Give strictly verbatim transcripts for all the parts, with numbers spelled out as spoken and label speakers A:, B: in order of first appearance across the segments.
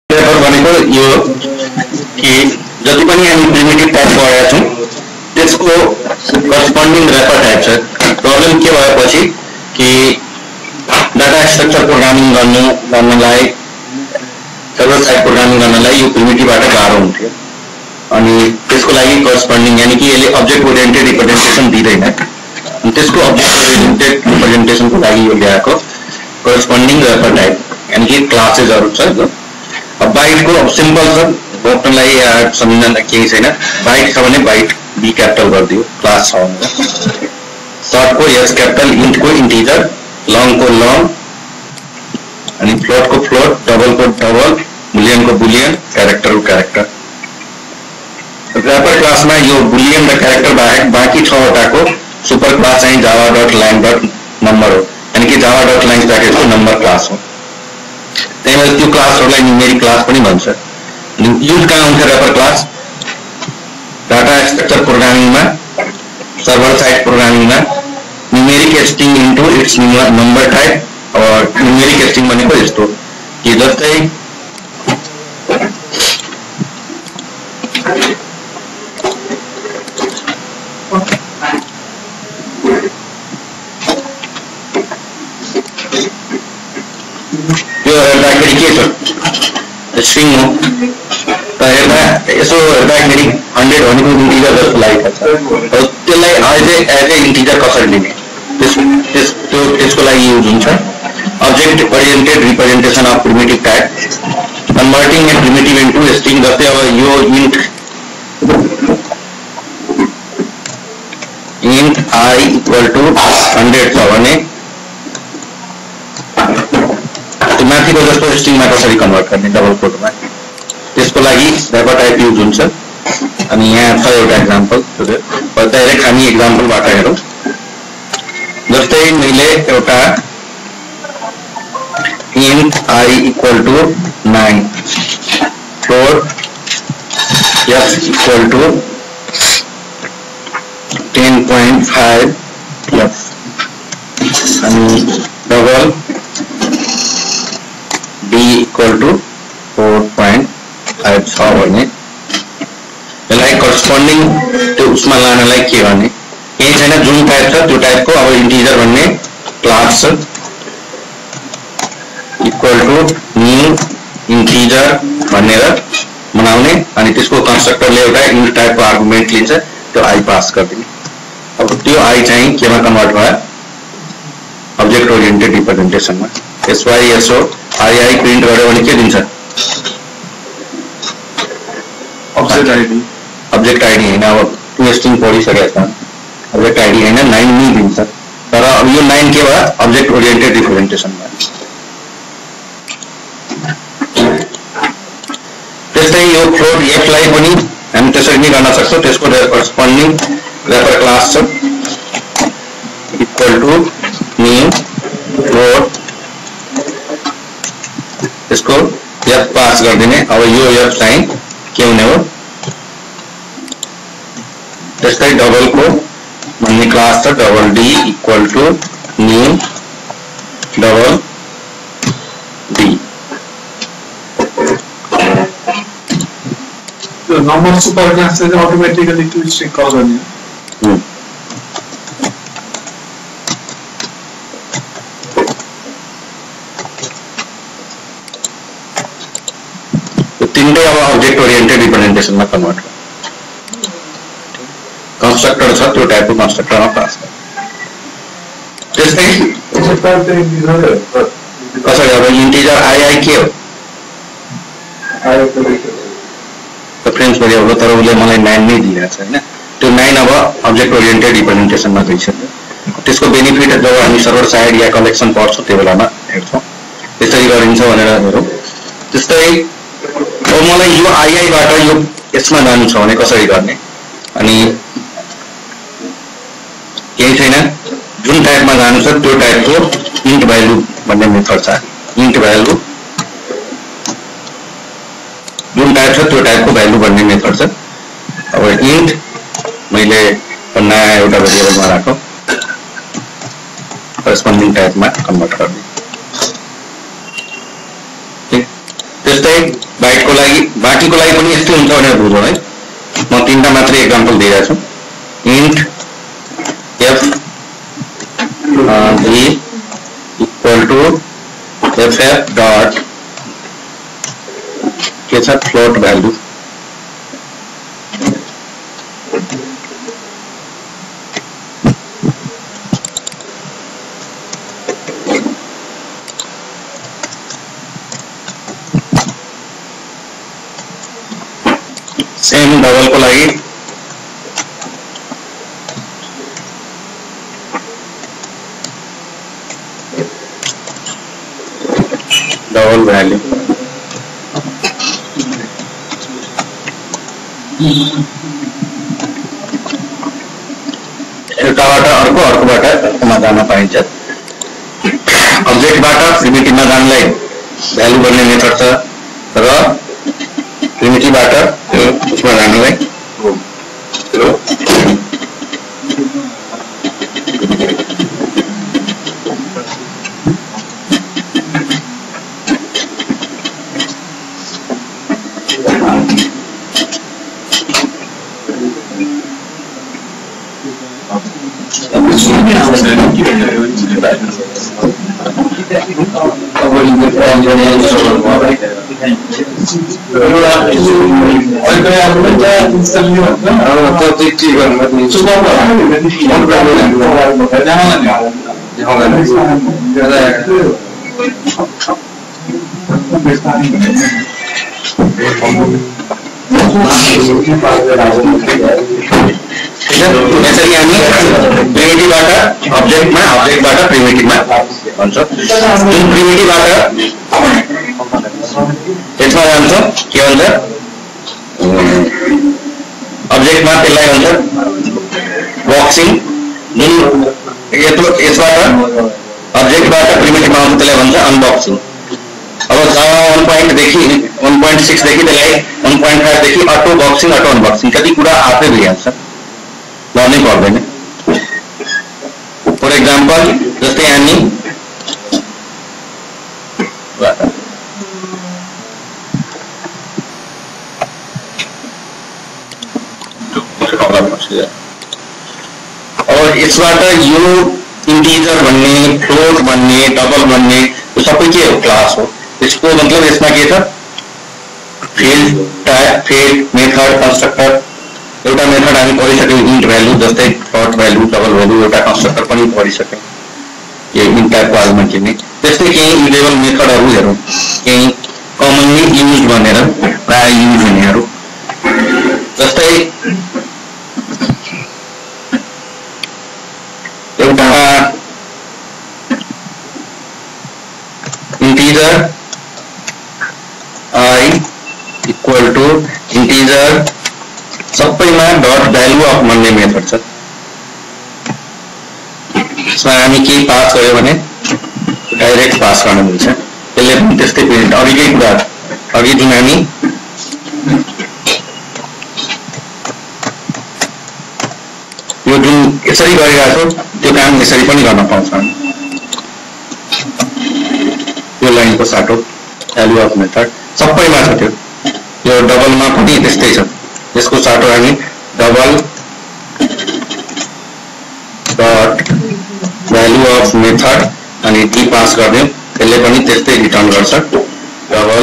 A: Refer भनेको यो कि जति पनि हामी प्रिमिटिभ टाइप पढेका छौं त्यसको करस्पोन्डिङ रेफर टाइप छ। प्रब्लम के भएपछि कि डाटा स्ट्रक्चर प्रोग्रामिङ गर्नु गर्नलाई सर्भर साइड प्रोग्रामिङ गर्नलाई यो प्रिमिटिभबाट गाह्रो हुन्थ्यो अनि त्यसको लागि करस्पोन्डिङ यानी कि यसले अब्जेक्ट ओरिएन्टेड रिप्रेजेन्टेसन दिँदैन अनि त्यसको अब्जेक्ट ओरिएन्टेड रिप्रेजेन्टेसनको लागि यो ल्याएको करस्पोन्डिङ रेफर टाइप यानी कि क्लासेसहरु छ। अब बाइट को सिम्पल छ बोक्नलाई या सम्झना केही छैन। बाइट छ भने बाइट बी क्यापिटल गरिदियो क्लास छ भनेर। शॉर्ट को एस क्यापिटल, इंट को इंटीजर, लॉन्ग को लॉन्ग अनि फ्लोट को फ्लोट, डबल को डबल, बुलियन को बुलियन, क्यारेक्टर को क्यारेक्टर। रेफर क्लास में यो बुलियन र क्यारेक्टर बाहेक बाँकी छवटाको सुपर क्लास चाहिँ Java dot lang dot number हो यानी कि जावा डट लाइन प्याकेजको नम्बर क्लास हो। त्यही त्यो क्लासहरुलाई न्यूमेरिक क्लास पनि भन्छ। युज कहाँ हुन्छ wrapper class? Data structure programming में, सर्भर साइड प्रोग्रामिङ में numeric string into its number type और न्यूमेरिक स्ट्रिङ भनेको यस्तो कि जस्तै यो हेर्दाखेरि के छ स्ट्रिङ हो त हेर्दा यसो हेर्दाखेरि हन्ड्रेड भनेको इन्टिजर जस्तो लागेको छ। त्यसलाई as a as a integer कसरी लिने त्यस त्यस त्यो त्यसको लागि युज हुन्छ object oriented representation of primitive type converting a primitive into string. जस्तै अब यो int int I equal to hundred छ भने माथिको जस्तो स्ट्रिङमा कसरी कन्भर्ट गर्ने डबल कोटमा त्यसको लागि रेफर टाइप युज हुन्छ। अनि यहाँ छ एउटा एक्जाम्पल डाइरेक्ट हामी एक्जाम्पलबाट हेरौँ। जस्तै मैले एउटा int I equal to nine, float F equal to ten point five F अनि double D equal to four point five छ भने यसलाई करस्पोन्डिङ त्यो उसमा लानलाई के गर्ने केही छैन। जुन टाइप छ त्यो टाइपको अब इन्टिजर भन्ने क्लास छ इक्वल टू न्यू इन्टिजर भनेर बनाउने अनि त्यसको कन्स्ट्रक्टरले एउटा इन्ट टाइपको आर्गुमेन्ट लिन्छ त्यो आई पास गरिदिने। अब त्यो आई चाहिँ केमा कन्भर्ट भयो अब्जेक्ट ओरिएन्टेड रिप्रेजेन्टेसनमा। SY SO I I print गर्यो भने के दिन्छ अब्जेक्ट आईडी अब्जेक्ट आईडी हैन। अब त्यो स्ट्रिङ पढिसकेको छ अब्जेक्ट आईडी हैन नाइन नि दिन्छ तर अब यो नाइन के भयो अब्जेक्ट ओरिएन्टेड रिप्रेजेन्टेसन भयो। त्यस्तै यो फ्लोट एफ लाई पनि हामी त्यसरी नै गर्न सक्छौं। त्यसको करस्पोन्डिङ रेफर क्लास छ इक्वल टु न्यू फ्लोट इसको एफ पास कर देने। अब यो एफ चाहिँ के हुने हो त्यस्तै डबल को भन्ने क्लास छ double D equal to new double D.
B: त्यो नम्बर सुपर क्लास चाहिँ अटोमेटिकली टु स्ट्रिङ कल गर्ने।
A: तीनटै अब अब्जेक्ट ओरिएन्टेड रिप्रेजेन्टेसनमा कन्भर्ट कन्स्ट्रक्टर छ त्यो टाइपको कन्स्ट्रक्टरमा पास गर्छ। त्यस्तै कसरी अब इन्टिजर आई आई के हो त फ्रेन्च भेरिएबल तर उसले मलाई नाइन नै दिइरहेको छ हैन त्यो नाइन अब अब्जेक्ट ओरिएन्टेड रिप्रेजेन्टेसनमा गइसक्यो। त्यसको बेनिफिट जब हामी सर्भर साइड या कलेक्सन पढ्छौँ त्यो बेलामा हेर्छौँ त्यसरी गरिन्छ भनेर हेरौँ। त्यस्तै अब मलाई यो आईआई बाट यो यसमा जानु छ भने कसरी गर्ने अनि केही छैन जुन टाइपमा जानु छ त्यो टाइपको इन्ट भ्यालु भन्ने मेथड छ। इन्ट भ्यालु जुन टाइप छ त्यो टाइपको भ्यालु भन्ने मेथड छ। अब इन्ट मैले नयाँ एउटा भेरिएबलमा राखौँ करस्पोन्डिङ टाइपमा कन्भर्ट गर्ने। त्यस्तै बाइटको लागि बाँकीको लागि पनि यस्तै हुन्छ भनेर बुझौँ है। म तीनटा मात्रै एक्जाम्पल दिइरहेको छु। Int F V equal to F F dot के छ फ्लोट भ्यालु सेम डबल को लागि डबल भ्याल्यु एउटाबाट अर्को अर्कोबाट अर्कोमा जान पाइन्छ। अब्जेक्टबाट प्रिमिटिभमा जानलाई भ्यालु गर्ने मेथड छ र प्रिमिटिभबाट उसमा जानलाई यसरी हामी प्रिमिटिभबाट अब्जेक्टमा अब्जेक्टबाट प्रिमिटिभमा भन्छ। जुन प्रिमिटिभबाट यसमा जान्छ के भन्छ अब्जेक्टमा त्यसलाई भन्छ बक्सिङ। जुन यसबाट अब्जेक्टबाट प्रिमिटिभमा आउँछ त्यसलाई भन्छ अनबक्सिङ। अब जावा वन पोइन्टदेखि वन पोइन्ट सिक्सदेखि त्यसलाई वन पोइन्ट फाइभदेखि अटो बक्सिङ अटो अनबक्सिङ कति कुरा आफै भइहाल्छ, गर्नै पर्दैन। फर एक्जाम्पल जस्तै हामी और यसबाट यो इन्टिजर भन्ने फ्लोट भन्ने डबल भन्ने यो सबै के हो क्लास हो। यसको मतलब यसमा के छ field type field method constructor एउटा मेथड हामी पढिसक्यौँ इन्ट भ्यालु जस्तै फ्लोट भ्यालु डबल भ्यालु एउटा कन्स्ट्रक्टर पनि पढिसक्यौँ यो इन्ट टाइपको आर्गुमेन्ट लिने। त्यस्तै केही इन्टेबल मेथडहरू हेरौँ केही कमनली युज भनेर प्राय युज हुनेहरू जस्तै एउटा integer I equal to integer सबैमा डट भ्यालु अफ भन्ने मेथड छ। यसमा हामी के पास गर्यो भने डाइरेक्ट पास गर्न मिल्छ। त्यसले पनि त्यस्तै प्रिन्ट अघिकै कुरा अघि जुन हामी यो जुन यसरी गरिरहेको छौँ त्यो काम यसरी पनि गर्न पाउँछ। यो लाइनको साटो भ्यालु अफ मेथड सबैमा छ त्यो। यो डबलमा पनि त्यस्तै छ। यसको साटो हामी double dot value of method अनि डी पास गरिदिउँ त्यसले पनि त्यस्तै रिटर्न गर्छ डबल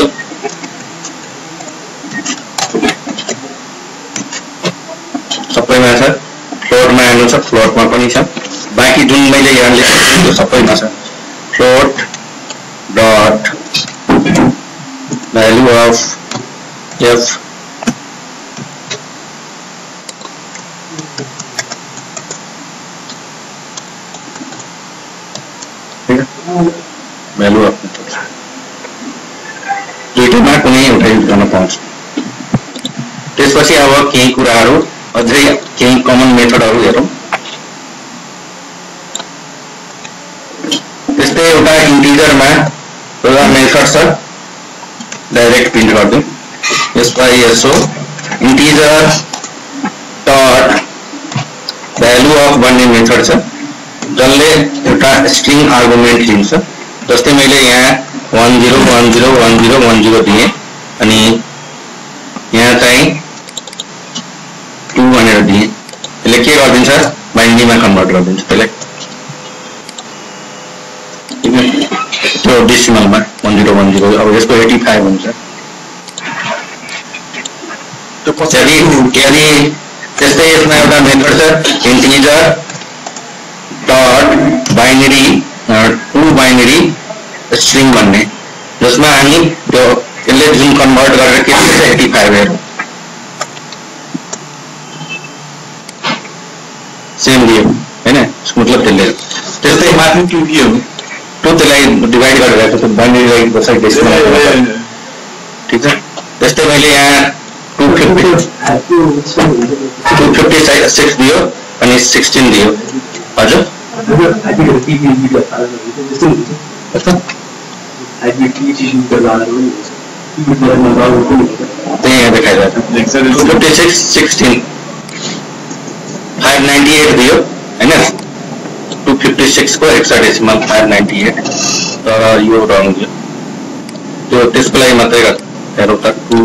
A: सबैमा छ। फ्लोटमा हेर्नु छ फ्लोटमा पनि छ। बाँकी जुन मैले यहाँ लेखेको त्यो सबैमा छ। Float dot value of F value of method दुईटैमा कुनै एउटा युज गर्न पाउँछ। त्यसपछि अब केही कुराहरू अझै केही कमन मेथडहरू हेरौँ। त्यस्तै एउटा इन्टिजरमा एउटा मेथड छ डाइरेक्ट प्रिन्ट गरिदिउँ। यसलाई यसो इन्टिजर डट भ्यालु अफ भन्ने मेथड छ जसले एउटा स्ट्रिङ आर्गुमेन्ट लिन्छ। जस्तै मैले यहाँ one zero one zero one zero one zero दिएँ अनि यहाँ चाहिँ टू भनेर दिए, यसले के गरिदिन्छ बाइनरीमा कन्भर्ट गरिदिन्छ त्यसले त्यो डेसिमलमा वन जीरो वन जीरो। अब यसको एटी फाइभ हुन्छ। यदि यदि त्यस्तै यसमा एउटा मेथड छ integer dot binary to binary string भन्ने, जसमा हामी त्यो यसले जुन कन्भर्ट गरेर के दिन्छ एटी फाइभ हेरौँ सेम दियो हैन, मतलब त्यसले त्यस्तै
B: माथि टु के हो
A: टु त्यसलाई डिभाइड गरेर त्यो बाइनरीलाई बसाइ डेसिमल ठीक छ। त्यस्तै मैले यहाँ two fifty two fifty six दियो अनि सिक्सटीन दियो। हजुर त्यही यहाँ देखाइरहेको two fifty six sixteen five ninety eight दियो होइन, टू फिफ्टी सिक्स को हेक्साडेसिमल फाइभ नाइन्टी एट, तर यो रङ दियो। त्यो त्यसको लागि मात्रै हेरौँ त to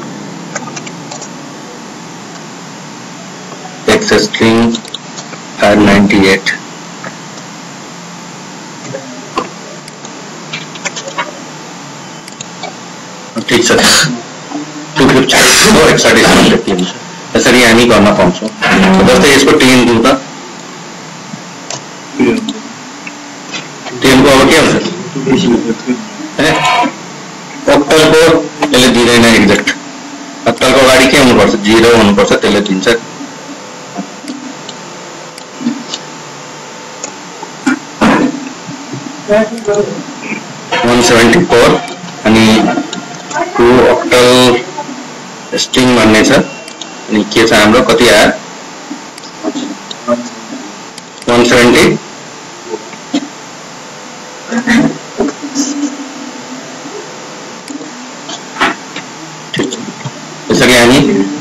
A: X string five ninety eight ठिक छ। टू फिफ्टी को हेक्साडेसिमल त्यति हुन्छ। यसरी हामी गर्न पाउँछौँ। जस्तै यसको टेन दिउँ त टेनको अब के हुन्छ अक्टलको यसले दिँदैन एक्ज्याक्ट, अक्टलको अगाडि के हुनुपर्छ जिरो हुनुपर्छ त्यसले दिन्छ। वन सेभेन्टी फोर अनि टू अक्टल स्ट्रिङ भन्ने छ अनि के छ हाम्रो कति आयो वन सेभेन्टी यसरी हामी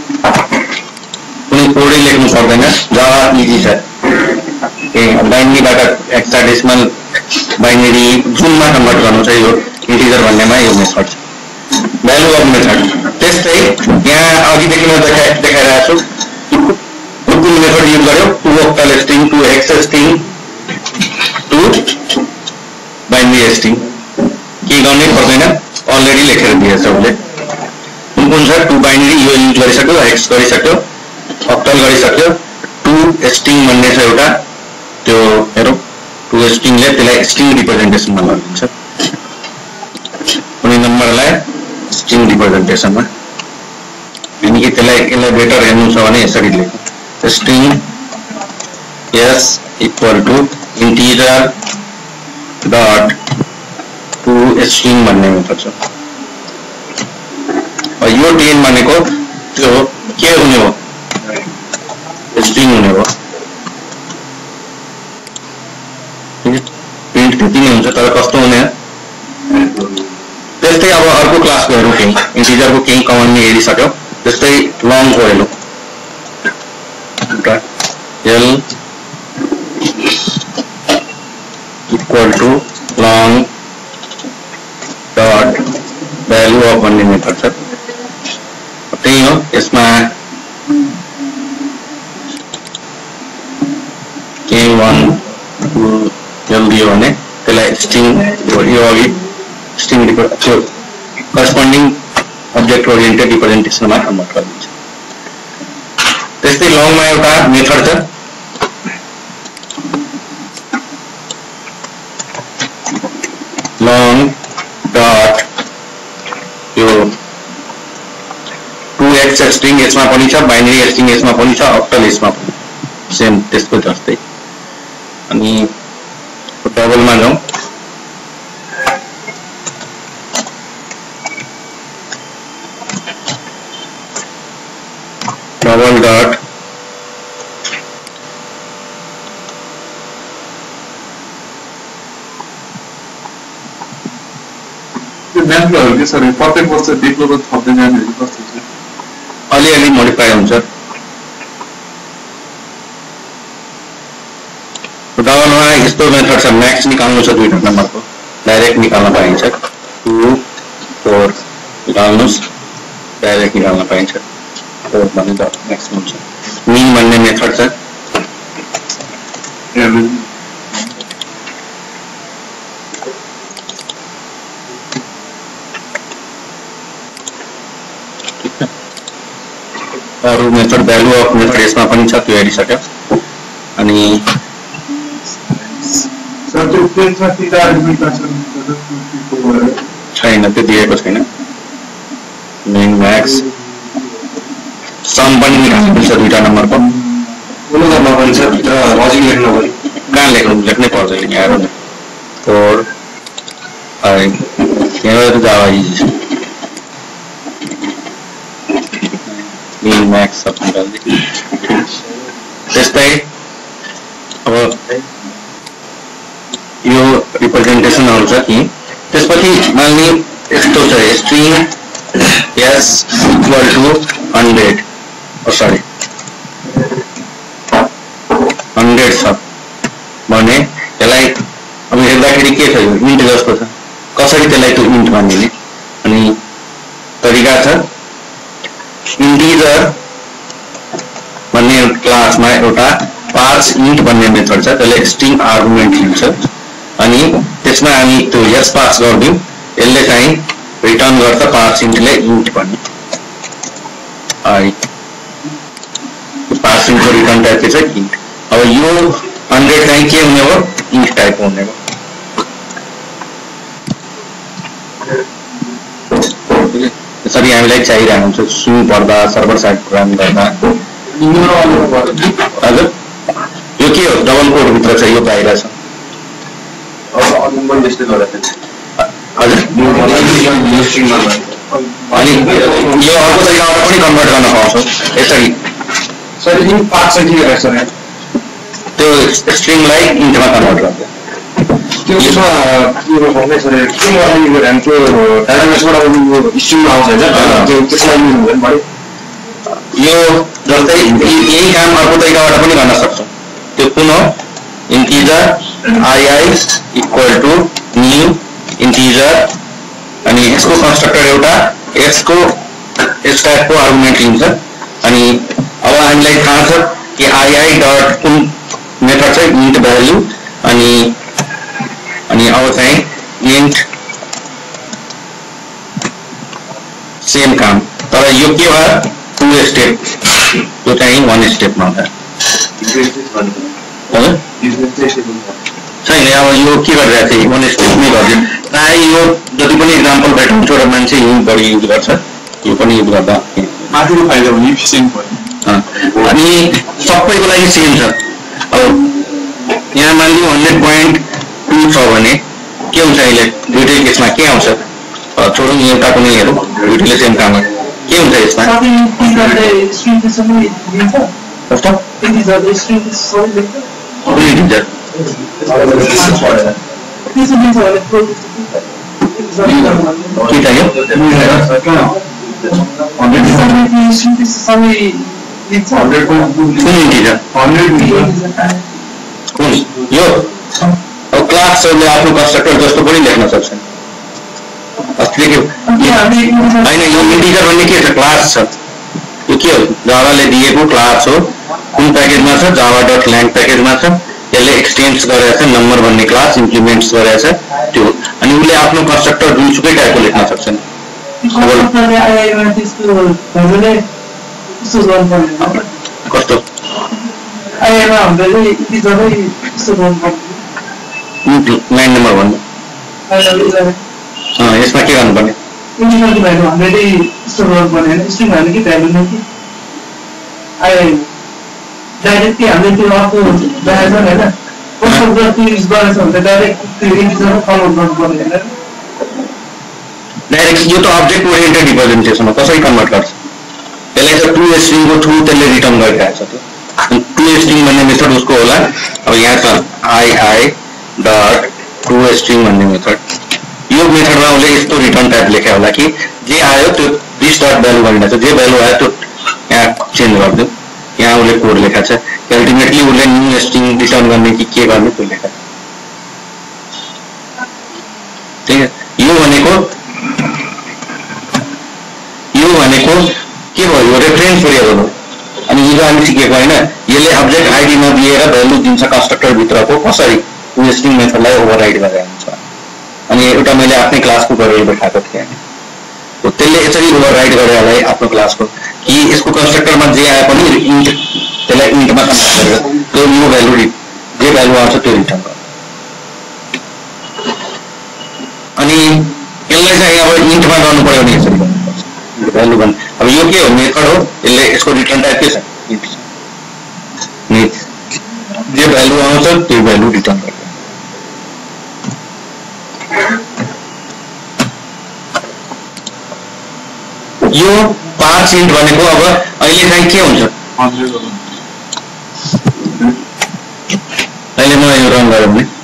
A: कुनै कोडै लेख्नु पर्दैन, जावा इजी छ। बाइनरीबाट हेक्साडेसिमल बाइनरी जुनमा कन्भर्ट गर्नु छ यो इन्टिजर भन्नेमा यो मेथड छ भ्यालु अफ मेथड। त्यस्तै यहाँ अघिदेखि म देखाइ देखाइरहेको छु कुन मेथड युज गर्यो to octal string to hex string to binary string के गर्नै पर्दैन अलरेडी लेखेर दिएछ उसले। कुन कुन छ टु बाइनरी यो युज गरिसक्यो, हेक्स गरिसक्यो, अक्टल गरिसक्यो, टु स्ट्रिङ भन्ने छ एउटा त्यो हेरौँ टु स्ट्रिङले त्यसलाई स्ट्रिङ रिप्रेजेन्टेसनमा लगिदिन्छ कुनै नम्बरलाई स्ट्रिङ रिप्रेजेन्टेसनमा। यानी कि त्यसलाई यसलाई बेटर हेर्नु छ भने यसरी लेखौँ string S equal to integer dot to string भन्ने मेथड छ। यो टेन भनेको त्यो के हुने हो स्ट्रिङ हुने हो, प्रिन्ट त्यति नै हुन्छ तर कस्तो हुने। त्यस्तै अब अर्को क्लासको हेरौँ केही इन्टिजरको केही कमान्ड हेरिसक्यो। त्यस्तै लङको हेरौँ L equal to long dot value of भन्ने मेथड छ त्यही हो। यसमा के वान टू एल दियो भने त्यसलाई स्ट्रिङ यो अघि स्ट्रिङ त्यो करस्पोन्डिङ अब्जेक्ट ओरिएन्टेड रिप्रेजेन्टेसनमा कन्भर्ट गरिदिन्छ। त्यस्तै लङमा एउटा मेथड छ लङ डट यो टु एक्स स्ट्रिङ यसमा पनि छ, बाइनरी स्ट्रिङ यसमा पनि छ, अक्टल यसमा पनि सेम त्यसको जस्तै। अनि डबलमा जाउँ डबल डट
B: म्याथहरू के छ प्रत्येक वर्ष डेभलपर थप्दै जानेहरू कस्तो छ
A: अलिअलि मोडिफाई हुन्छ। डबलमा यस्तो मेथड छ म्याक्स निकाल्नु छ दुईवटा नम्बरको डाइरेक्ट निकाल्न पाइन्छ टू फोर निकाल्नुहोस् डाइरेक्ट निकाल्न पाइन्छ फोर भन्ने त म्याक्सिमम छ मिन भन्ने मेथड छ अरू मेथड भ्यालु अफ मेथड यसमा पनि छ त्यो हेरिसक्यो अनि छैन त्यो दिएको छैन मिन म्याक्स सम पनि निकाल्नु छ दुईटा नम्बरको कुन गर्न पनि छ भित्र लजिक लेख्नु पर्यो कहाँ लेख्नु लेख्नै पर्छ यहाँ हेर फोर फाइभ यहाँ जावा इजी छ मिन म्याक्स सब निकाल्दै त्यस्तै अब यो रिप्रेजेन्टेसनहरू छ कि त्यसपछि मान्ने यस्तो छ string S equal to hundred sorry hundred छ भने यसलाई अब हेर्दाखेरि के छ यो इन्ट जस्तो छ कसरी त्यसलाई त्यो इन्ट भनिदिने अनि तरिका छ इन्टिजर भन्ने क्लासमा एउटा पार्स इन्ट भन्ने मेथड छ त्यसले स्ट्रिङ आर्गुमेन्ट लिन्छ अनि त्यसमा हामी त्यो यस पास गर्दियौँ यसले चाहिँ रिटर्न गर्छ पार्स इन्टले इन्ट भन्ने आई पार्स इन्टको रिटर्न टाइप के छ इन्ट अब यो हन्ड्रेड चाहिँ के हुने हो इन्ट टाइप हुने हो त्यसरी हामीलाई चाहिरहेको हुन्छ सुरु पर्दा सर्भर साइड प्रोग्राम गर्दा हजुर यो के हो डबल कोड भित्र छ यो बाहिर छ हजुर अनि यो अर्को तरिकाबाट पनि कन्भर्ट गर्न पाउँछौँ यसरी त्यो स्ट्रिङलाई इन्टमा कन्भर्ट गर्छ त्यसमा यो जस्तै यही काम अर्को तरिकाबाट पनि गर्न सक्छौँ त्यो कुन हो integer I equal to new integer अनि यसको कन्स्ट्रक्टर एउटा यसको यस टाइपको आर्गुमेन्ट लिन्छ अनि अब हामीलाई थाहा छ कि आई डट कुन मेथड चाहिँ इन्ट भ्याल्यु अनि अनि अब चाहिँ इन्ट सेम काम तर यो के भयो टु स्टेप यो चाहिँ वान स्टेपमा हुन्छ छैन अब यो के गरिरहेको थिएँ वान स्टेपमै गरिदियो प्रायः यो जति पनि इक्जाम्पल भेटाउँछ एउटा मान्छे यही बढी युज गर्छ यो पनि युज गर्दा
B: माथिको फाइदा हुने इफिसियन्ट भयो
A: अनि सबैको लागि सेम छ अब यहाँ मानिलिउँ हन्ड्रेड पोइन्ट टू छ भने के हुन्छ अहिले दुइटै केसमा के आउँछ छोडौँ एउटा पनि हेरौँ दुइटैले सेम काम के हुन्छ यसमा कस्तो के चाहियो यो अब क्लासहरूले आफ्नो कन्स्ट्रक्टर जस्तो पनि लेख्न सक्छन् होइन यो इन्टिजर भन्ने के छ क्लास छ यो के हो जावाले दिएको क्लास हो कुन प्याकेजमा छ जावा डट ल्याङ प्याकेजमा छ यसले एक्सटेन्स गरेको छ नम्बर भन्ने क्लास इम्प्लिमेन्ट्स गरेको छ त्यो अनि उसले आफ्नो कन्स्ट्रक्टर जुनसुकै टाइपको लेख्न सक्छन् कस्तो लाइन नम्बर भन्नु यसमा के गर्नुपर्ने
C: डाइरेक्टली हामीले त्यो अर्को देखाएको छ हैन कस्तो युज गरेछ भने डाइरेक्ट इन्टिजर फलो गर्नुपर्ने हैन
A: डाइरेक्ट यो त अब्जेक्ट ओरिएन्टेड रिप्रेजेन्टेसन हो कसरी कन्भर्ट गर्छ यसलाई चाहिँ टु स्ट्रिङको थ्रु त्यसले रिटर्न गरिरहेको छ त्यो टु स्ट्रिङ भन्ने मेथड उसको होला अब यहाँ छ I I dot to string भन्ने मेथड यो मेथडमा उसले यस्तो रिटर्न टाइप लेख्या होला कि जे आयो त्यो दिस डट भ्यालु गरिरहेको छ जे भ्यालु आयो त्यो यहाँ चेन्ज गरिदियो यहाँ उसले कोड लेखा छ अल्टिमेटली उसले न्यू स्ट्रिङ रिटर्न गर्ने कि के गर्ने त्यो लेखा ठिक है यो भनेको यो भनेको भनेको के भयो रेफरेन्स भेरिएबल हो अनि हिजो हामी सिकेको हैन यसले अब्जेक्ट आइडी नदिएर भ्यालु दिन्छ कन्स्ट्रक्टर भित्रको कसरी यो स्ट्रिङ मेथडलाई ओभरराइड गरेर हुन्छ अनि एउटा मैले आफ्नै क्लासको गरेर देखाएको थिएँ हो त्यसले यसरी ओभरराइड गरेरलाई आफ्नो क्लासको कि यसको कन्स्ट्रक्टरमा जे आए पनि इन्ट त्यसलाई इन्टमा कन्भर्ट गरेर त्यो न्यू भ्यालु जे भ्यालु आउँछ त्यो रिटर्न गर्छ अनि यसलाई चाहिँ अब इन्टमा गर्नु पर्यो भने यसरी गर्नुपर्छ भ्यालु भन् अब यो के हो मेथड हो यसले यसको रिटर्न टाइप के छ इन्ट नि जे भ्यालु आउँछ त्यो भ्यालु रिटर्न गर्छ यो पार्स इन्ट भनेको अब अहिले चाहिँ के हुन्छ अहिले म यो रन गरौँ नि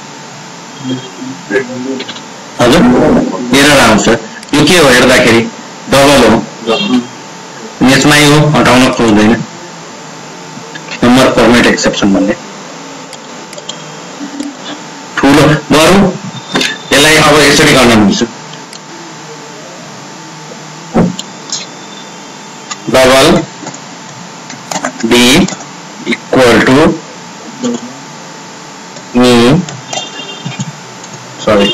A: हजुर एरर आउँछ यो के हो हेर्दाखेरि डबल हो यसमा यो हटाउन खोज्दैन नम्बर फर्मेट एक्सेप्सन भन्ने ठुलो बरु यसलाई अब यसरी गर्न मिल्छ double B equal to me sorry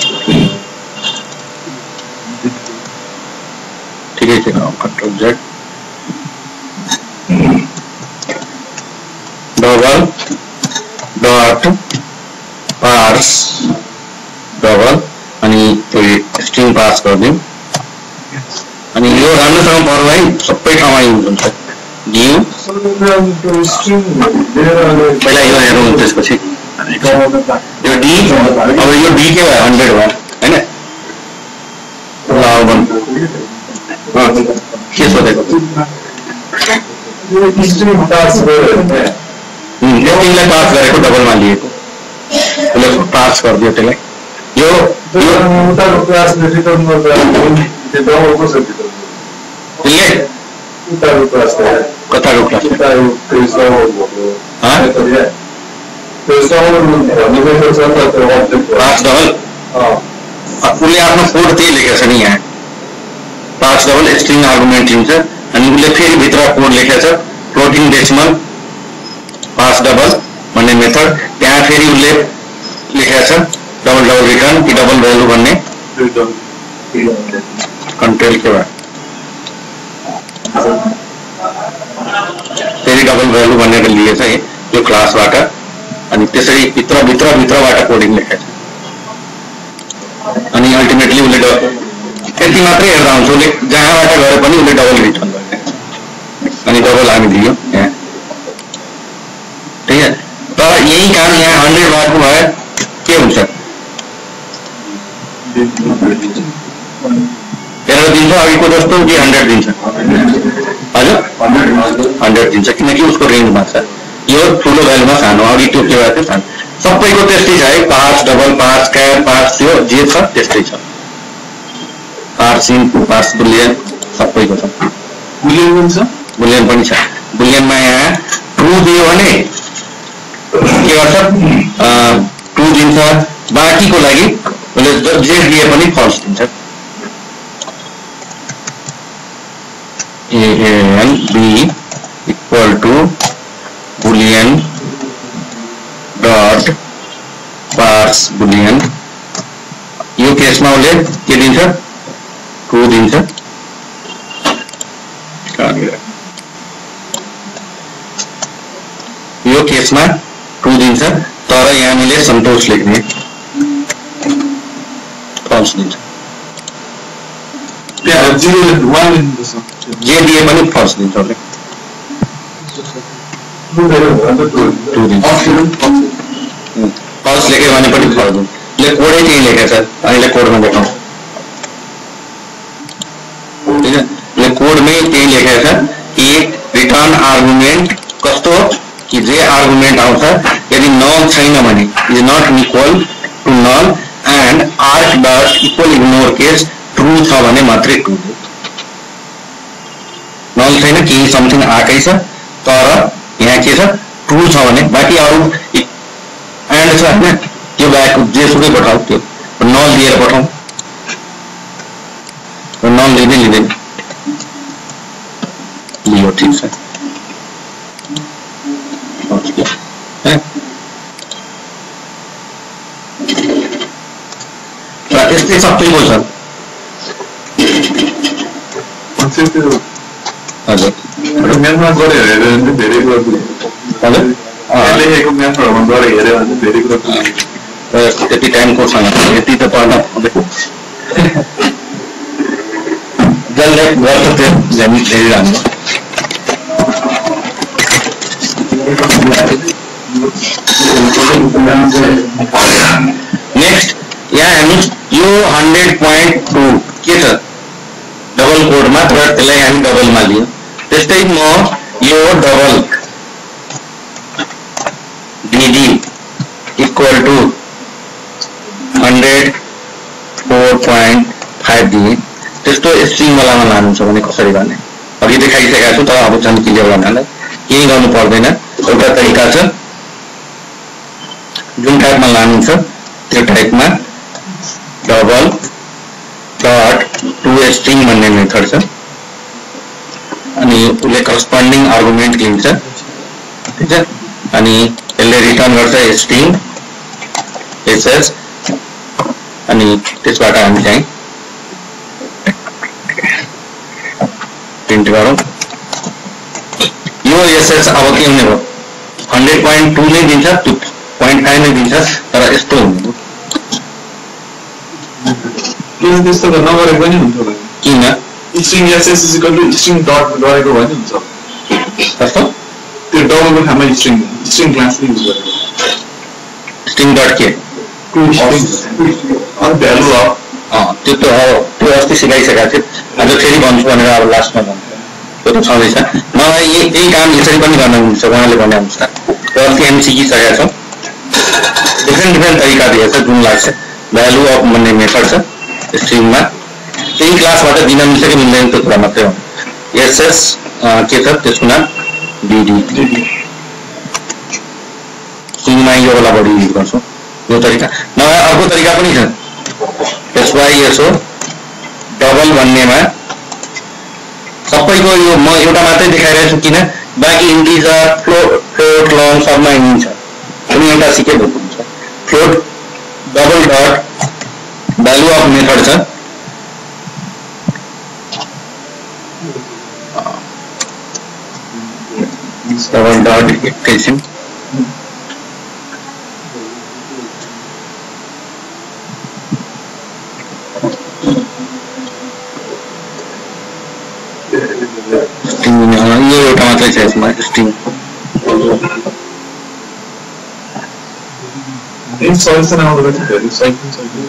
A: ठीक है control Z double dot parse double अनि स्ट्रिङ पास गरिदिउँ अनि यो राम्रोसँग पढ्नु है सबै ठाउँमा युज हुन्छ गिभ पहिला यो हेरौँ त्यसपछि यो डी अब यो डी के भयो हन्ड्रेड भयो होइन के सोधेको स्ट्रिङलाई पास गरेको डबलमा लिएको उसले पास गरिदियो त्यसलाई यो कताको क्लास पाँच डबल उसले आफ्नो कोड त्यही लेखेको छ नि यहाँ पाँच डबल स्ट्रिङ आर्गुमेन्ट लिन्छ अनि उसले फेरि भित्र कोड लेखेको छ फ्लोटिङ डेसिमल पाँच डबल भन्ने मेथड त्यहाँ फेरि उसले लेखेको छ डबल डबल रिटर्न कि डबल भ्यालु भन्ने कन्ट्रोल के भयो फेरि डबल भ्यालु भनेर लिएछ यो क्लासबाट अनि त्यसरी भित्र भित्र भित्रबाट कोडिङ लेखेको छ अनि अल्टिमेटली उसले त्यति मात्रै हेर्दा हुन्छ उसले जहाँबाट गरे पनि उसले डबल रिटर्न गर्ने अनि डबल हामी दियो यहाँ ठिक है तर यही काम यहाँ हन्ड्रेड भएको भए के हुन्छ हेरेर दिन्छ अघिको जस्तो कि हन्ड्रेड दिन्छ हजुर हन्ड्रेड दिन्छ किनकि उसको रेन्जमा छ यो ठुलो भ्यालुमा सानो अघि त्यो के भएको सानो सबैको त्यस्तै छ है पाँच डबल पाँच क्यार पाँच त्यो जे छ त्यस्तै छ पाँच सिन पाँच बुलियन सबैको छ
B: बुलियन पनि छ
A: बुलियन पनि छ बुलियनमा यहाँ ट्रु दियो भने के गर्छ ट्रु दिन्छ बाँकीको लागि उसले जे दिए पनि फल्स दिन्छ N B equal to boolean dot parse boolean यो केसमा उसले के दिन्छ ट्रु दिन्छ यो केसमा ट्रु दिन्छ तर यहाँ मैले सन्तोष लेख्ने फल्स दिन्छ जे दिए पनि फल्स दिन्छ उसले फल्स लेख्यो भने पनि फल्स दिन्छ उसले कोडै त्यही लेखेको छ अहिले कोडमा देखाउँ ठीक है उसले कोडमै त्यही लेखेको छ कि रिटर्न आर्गुमेन्ट कस्तो कि जे आर्गुमेन्ट आउँछ यदि नल छैन भने is not equal to null and arg dot equal ignore case true छ भने मात्रै ट्रु नल छैन केही समथिङ आएकै छ तर यहाँ के छ ट्रु छ भने बाँकी अरू एन्ड छ होइन त्यो ब्याक जेसुकै पठाऊ त्यो नल दिएर पठाऊ नल लिँदै लिँदैन लियो, ठीक छ है। यस्तै सबैको छ हजुर।
B: म्याथमा गरे हेऱ्यो भने धेरै कुरा
A: हजुर
B: लेखेको म्याथमा गरे हेऱ्यो भने धेरै कुरा
A: त्यति टाइमको छैन, यति त पढ्न जसले गर्छ त्यो झन् धेरै राम्रो। नेक्स्ट यहाँ हेर्नुहोस्, यो हन्ड्रेड पोइन्ट टू के छ डबल कोडमा, तर त्यसलाई हामी डबलमा लियो। त्यस्तै म यो double DD equal to hundred four point five दिए, त्यस्तो स्ट्रिङवालामा लानु छ भने कसरी गर्ने अघि देखाइसकेको छु, तर अब झन् क्लियर गर्नलाई केही गर्नु पर्दैन। एउटा तरिका छ, जुन टाइपमा लानुहुन्छ त्यो टाइपमा डबल डट टु स्ट्रिङ भन्ने मेथड छ, अनि उसले करस्पोन्डिङ आर्गुमेन्ट लिन्छ, ठीक छ। अनि यसले रिटर्न गर्छ स्ट्रिङ एसएस, अनि त्यसबाट हामी चाहिँ प्रिन्ट गरौँ। यो एसएस अब के हुने भयो, हन्ड्रेड पोइन्ट टू नै दिन्छ, टू पोइन्ट फाइभ नै दिन्छ, तर यस्तो हुने भयो।
B: किन त्यस्तो नगरेको पनि हुन्छ
A: किन
B: string SS equal to string dot गरेको भए नि हुन्छ
A: कस्तो
B: त्यो डबलको ठाउँमा स्ट्रिङ स्ट्रिङ क्लास नै युज गरेको
A: स्ट्रिङ डट के
B: भ्यालु अफ
A: त्यो त हो, त्यो अस्ति सिकाइसकेको थियो, आज फेरि भन्छु भनेर अब लास्टमा भन्छु, त्यो त छँदैछ। मलाई यही काम यसरी पनि गर्न मिल्छ, उहाँले भने अनुसार त्यो अस्ति हामी सिकिसकेका छौँ। डिफ्रेन्ट डिफ्रेन्ट तरिका दिएछ, जुन लाग्छ भ्यालु अफ भन्ने मेथड छ स्ट्रिङमा, त्यही क्लासबाट दिन मिल्छ कि मिल्दैन त्यो कुरा मात्रै हो। एसएस के छ त्यसको नाम डिडी, स्ट्रिङमा योवाला बढी युज गर्छौँ यो तरिका। नभए अर्को तरिका पनि छ, एसवाइएसओ डबल भन्नेमा सबैको यो म एउटा मात्रै देखाइरहेको छु, किन बाँकी इन्टिजर फ्लोट फ्लोट लङ सबमा हिँड्छ, कुनै एउटा सिकेको हुन्छ। Float double dot value of method छ, डबल डट एकैछिन यो एउटा मात्रै छ यसमा स्ट्रिङ।
B: इन सल्युसन आउँदैन भ्यालु साइक्लिङ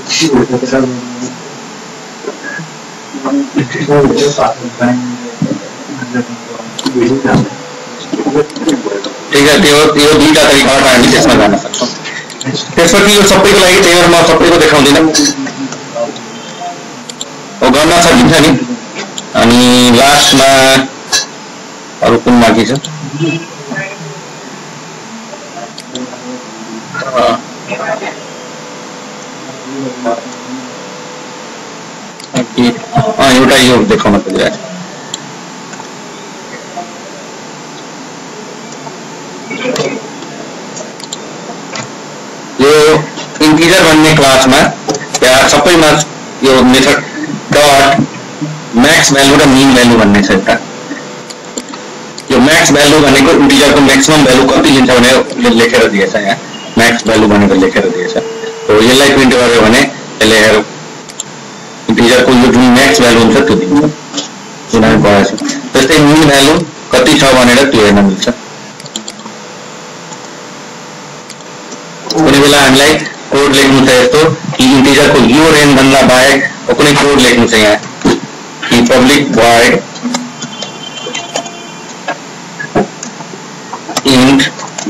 A: ठिक छ, त्यो यो दुईटा तरिकाबाट हामी त्यसमा जान सक्छौँ। त्यसपछि यो सबैको लागि त्यही म सबैको देखाउँदिनँ, गर्न सकिन्छ नि। अनि लास्टमा अरू कुन बाँकी छ, एउटा यो देखाउन खोजिरहेको यो इन्टिजर भन्ने क्लासमा या सबैमा यो मेथड डट म्याक्स भ्यालु र मिन भ्यालु भन्ने छ एउटा। यो म्याक्स भ्यालु भनेको इन्टिजरको म्याक्सिमम भ्यालु कति लिन्छ भनेर लेखेर दिएछ, यहाँ म्याक्स भ्यालु भनेर लेखेर दिएछ। हो यसलाई प्रिन्ट गर्यो भने यसले हेर इन्टिजरको यो जुन म्याक्स भ्यालु हुन्छ त्यो दिन्छ, जुन हामी पढाएको छौँ। त्यस्तै मिन भ्यालु कति छ भनेर त्यो हेर्न मिल्छ। कुनै बेला हामीलाई कोड लेख्नु छ यस्तो कि इन्टिजरको यो रेन्ज भन्दा बाहेक कुनै कोड लेख्नु छ यहाँ कि public void int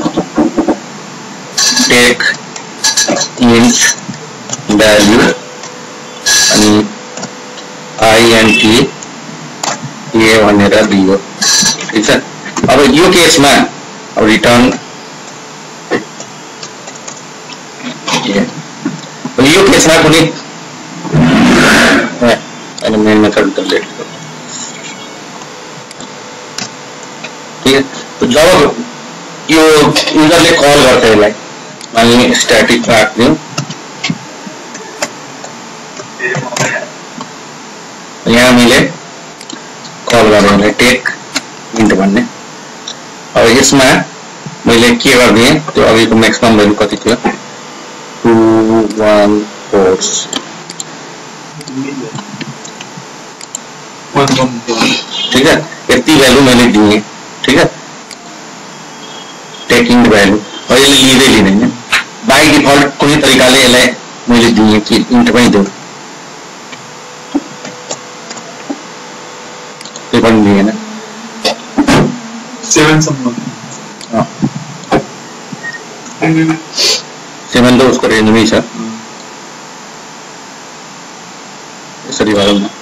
A: take int value अनि int a भनेर दियो, ठिक छ। अब यो केसमा अब रिटर्न यो केसमा कुनै मेन मेथड डिलिट ठीक है। तो जब यो युजरले कल गर्छ यसलाई, मानिलिउँ स्ट्याटिक राख्दिउँ, यहाँ मैले कल गरेँ यसलाई टेक इन्ट भन्ने। अब यसमा मैले के गरिदिएँ, त्यो अघिको म्याक्सिमम भ्यालु कति थियो, टू वान फोर, ठीक है, यति भ्यालु मैले दिएँ, ठीक है, टेक इन्ट भ्यालु। अब यसले लिँदै लिँदैन, बाई डिफल्ट कुनै तरिकाले यसलाई मैले दिएँ कि इन्ट पनि दिउँ, त्यो पनि दिएन।
B: सेवन सम्म
A: सेवन तो उसको रेंज में ही छ, यसरी गरौँ न।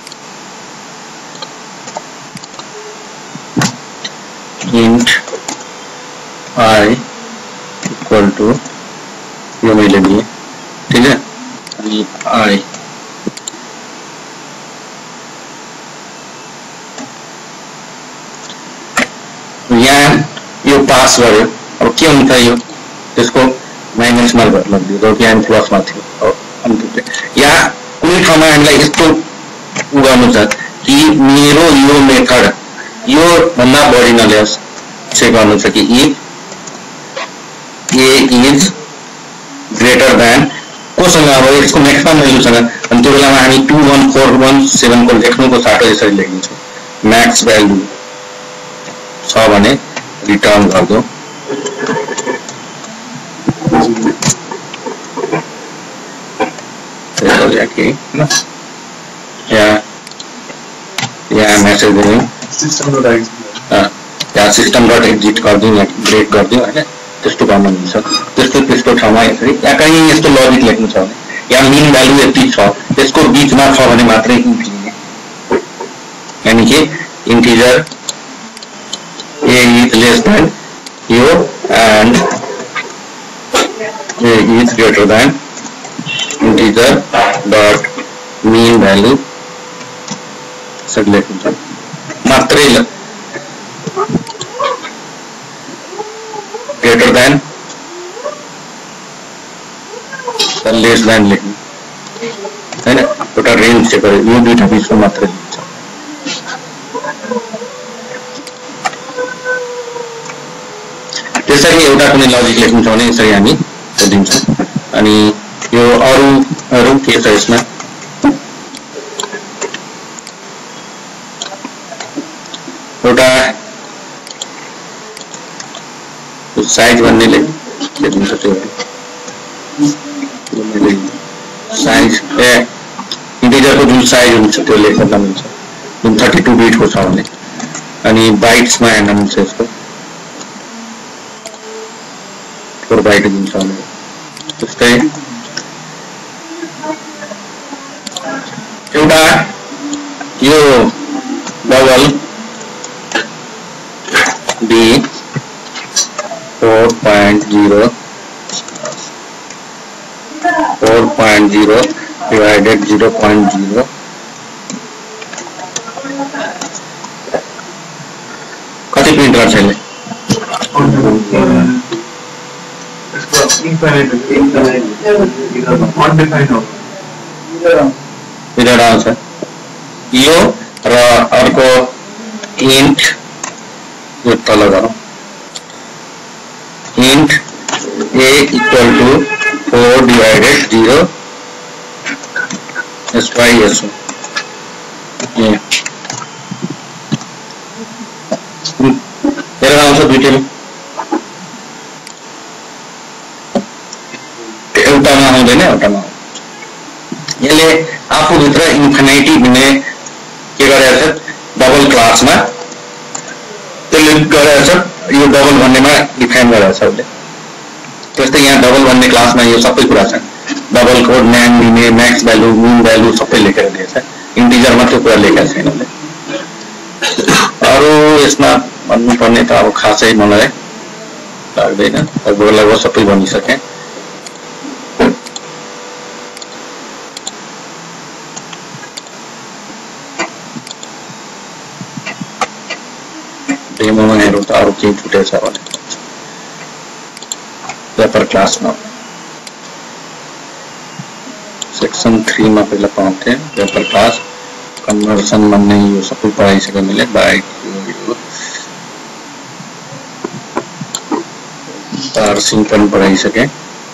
A: int I इक्वल टू यो मैले दिएँ, ठीक है, अनि I यहाँ यो पास गर्यो। अब के हुन्छ यो, त्यसको माइनसमा लगिदियो जबकि हामी प्लसमा थियो। अब यहाँ कुनै ठाउँमा हामीलाई यस्तो उ गर्नु छ कि मेरो यो मेथड यो भन्दा बढी नल्याओस्, चेक गर्नु छ कि if A is greater than कोसँग, अब यसको म्याक्सिमम भ्यालुसँग, अनि त्यो बेलामा हामी two one four one seven को लेख्नुको साटो यसरी लेखिन्छौँ, म्याक्स भ्यालु छ भने रिटर्न गर्दो, यहाँ मेसेज दियौँ, यहाँ सिस्टम डट एक्जिट गरिदिउँ, यहाँ ब्रेक गरिदिउँ होइन, त्यस्तो गर्न मिल्छ। त्यस्तो त्यस्तो ठाउँमा यसरी यहाँ कहीँ यस्तो लजिक लेख्नु छ भने, यहाँ मिन भ्यालु यति छ, त्यसको बिचमा छ भने मात्रै इन्ट लिने, यानि कि integer a is less than यो and a is greater than integer dot mean value सब लेखिन्छ मात्रै greater than र less than लेख्नु हैन, एउटा रेन्ज चेक गरे यो दुईटा बिचमा मात्रै लेख्छ। त्यसरी एउटा कुनै लजिक लेख्नु छ भने यसरी हामी दिन्छौँ। अनि यो अरु अरु के छ यसमा, एउटा साइज भन्ने लेखिन्छ, त्यो साइज ए इन्टिजरको जुन साइज हुन्छ त्यो लेख्न मिल्छ, जुन थर्टी टू बिटको छ भने, अनि बाइट्समा हेर्न मिल्छ, यसको फोर बाइट दिन्छ भने त्यस्तै एउटा यो double B four point zero four point zero divided zero point zero कति प्रिंट गर्छ यसले, बिराडा आउँछ यो र अर्को इन्ट यो तल गरौँ, int a equal to four divided zero S Y S बिराडा आउँछ दुईटै, एउटामा आउँदैन एउटामा आउँछ। यसले आफूभित्र इन्फिनिटी भन्ने के गरेको छ, डबल क्लासमा त्यसले गरेको छ, यो डबल भन्नेमा डिफाइन गरेको छ उसले। त्यस्तै यहाँ डबल भन्ने क्लासमा यो सबै कुरा छ, डबल कोड न्यान लिने, म्याक्स भ्यालु, मिन भ्यालु सबै लेखेर दिएछ, इन्टिजरमा त्यो कुरा लेखेको छैन उसले। अरू यसमा भन्नुपर्ने त अब खासै मलाई लाग्दैन, लगभग लगभग सबै भनिसकेँ। डेमोमा हेरौँ त अरू केही छुटेछ भने रेपर क्लासमा सेक्सन थ्री मा पहिला पाउँथेँ रेपर क्लास कन्भर्सन भन्ने यो सबै पढाइसकेँ मैले बाइक यो पार्सिङ पनि पढाइसकेँ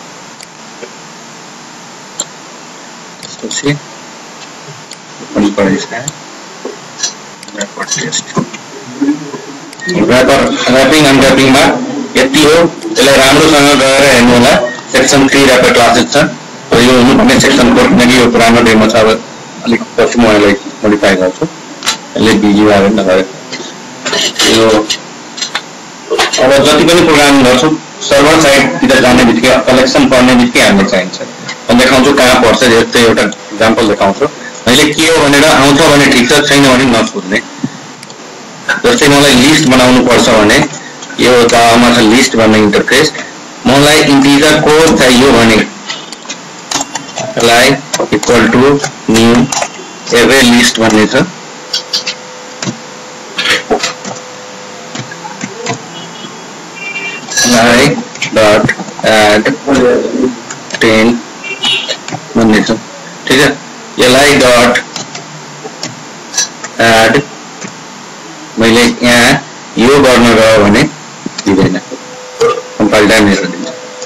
A: त्यसपछि पनि पढाइसकेँ रेपर टेस्ट रेपर ऱ्यापिङ अनऱ्यापिङमा यति हो त्यसलाई राम्रोसँग गएर हेर्नु होला सेक्सन थ्री रेपर क्लासेस छ र यो हुनुपर्ने सेक्सन फोर किनकि यो पुरानो डेमो छ अब अलिक पछि म यसलाई मोडिफाई गर्छु यसले बिजी भएर नगरे यो अब जति पनि प्रोग्राम गर्छु सर्भर साइडतिर जाने बित्तिकै कलेक्सन पढ्ने बित्तिकै हामीलाई चाहिन्छ म देखाउँछु कहाँ पर्छ यस्तै एउटा इक्जाम्पल देखाउँछु मैले के हो भनेर आउँछ भने ठिक छ छैन भने नसोध्ने जस्तै मलाई लिस्ट बनाउनु पर्छ भने यो जावामा छ लिस्ट भन्ने इन्टरफेस मलाई इन्टिजर कोड चाहियो भने लाई equal to new array list भन्ने छ लाई डट एड टेन भन्ने छ ठीक छ यसलाई डट एड मैले यहाँ यो गर्न गयो भने दिँदैन कम्पाइल टाइम हेरेर दिन्छ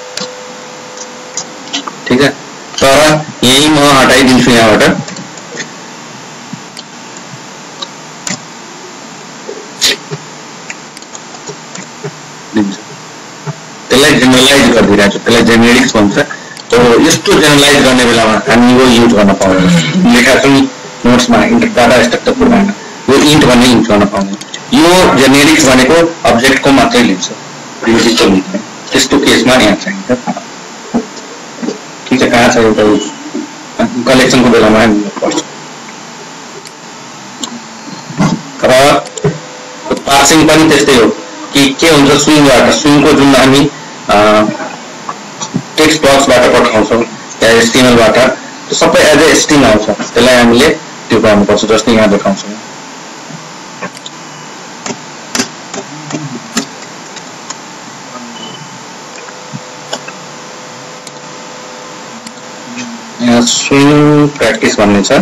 A: ठीक है तर यही म हटाइदिन्छु यहाँबाट त्यसलाई जेनरलाइज गरिदिरहेको छु त्यसलाई जेनेरिक्स भन्छ तो यस्तो जेनरलाइज गर्ने बेलामा हामी यो युज गर्न पाउँदैन लेखा छु नोट्समा डाटा स्ट्रक्चर पुरानो यो इन्ट भन्ने युज गर्न पाउँदैन यो जेनेरिक्स भनेको अब्जेक्टको मात्रै लिन्छ प्रिमिटिभको लिन्छ त्यस्तो केसमा यहाँ चाहिन्छ ठीक छ कहाँ छ एउटा कलेक्सनको बेलामा पर्छ र पार्सिङ पनि त्यस्तै हो कि के हुन्छ स्विङबाट स्विङको जुन हामी टेक्स्ट बक्सबाट पठाउँछौँ या एचटिएमएलबाट त्यो सबै एज ए स्ट्रिङ आउँछ त्यसलाई हामीले त्यो गर्नुपर्छ जस्तै यहाँ देखाउँछौँ यहाँ स्विङ प्र्याक्टिस भन्ने छ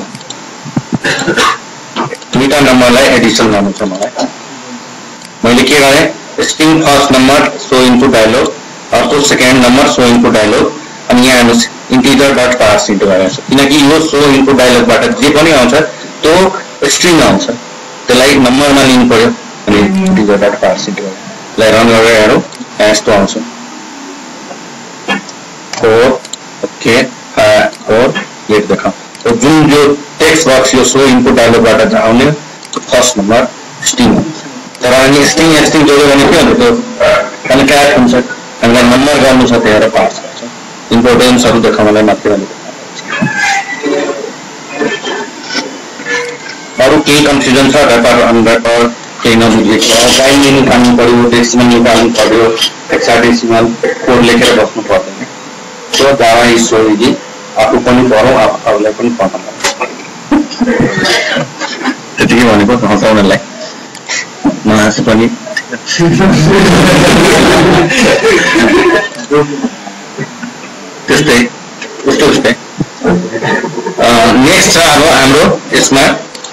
A: दुईटा नम्बरलाई एडिसन गर्नु छ मलाई मैले के गरेँ string first number show input dialog अर्को second number show input dialog अनि यहाँ हेर्नुहोस् इन्टिजर डट पार्स इन्टु गरेको छ किनकि यो सो इनपुट डायलॉगबाट जे पनि आउँछ त्यो स्ट्रिङ आउँछ त्यसलाई नम्बरमा लिनु पर्यो अनि इन्टिजर डट पार्स इन्टु गरेर यसलाई रन गरेर हेरौँ यस्तो आउँछ फोर ओके और लेट देखाऊं तो जुन जो टेक्स्ट बक्स यो सो इनपुट डायलॉगबाट आउने फर्स्ट नम्बर स्ट्रिङ तर अनि स्ट्रिङ स्ट्रिङ जोड्यो भने के हुन्छ त्यो कन्क्याट हुन्छ हामीलाई नम्बर गर्नु छ त्यहाँ पार्स गर्छ इम्पोर्टेन्सहरू देखाउनलाई मात्रै भने अरू केही कन्फ्युजन छ रेपर अनरेपर केही नबुझेको गाइड निकाल्नु पर्यो डेसिमल निकाल्नु पर्यो हेक्साडेसिमल कोड लेखेर बस्नु पर्दैन त्यो जावा इज सो इजी आफू पनि पढौँ अरूलाई पनि पढाउँ त्यतिकै भनेको हँसाउनलाई महास पनि त्यस्तै उस्तो उस्तै नेक्स्ट छ अब हाम्रो यसमा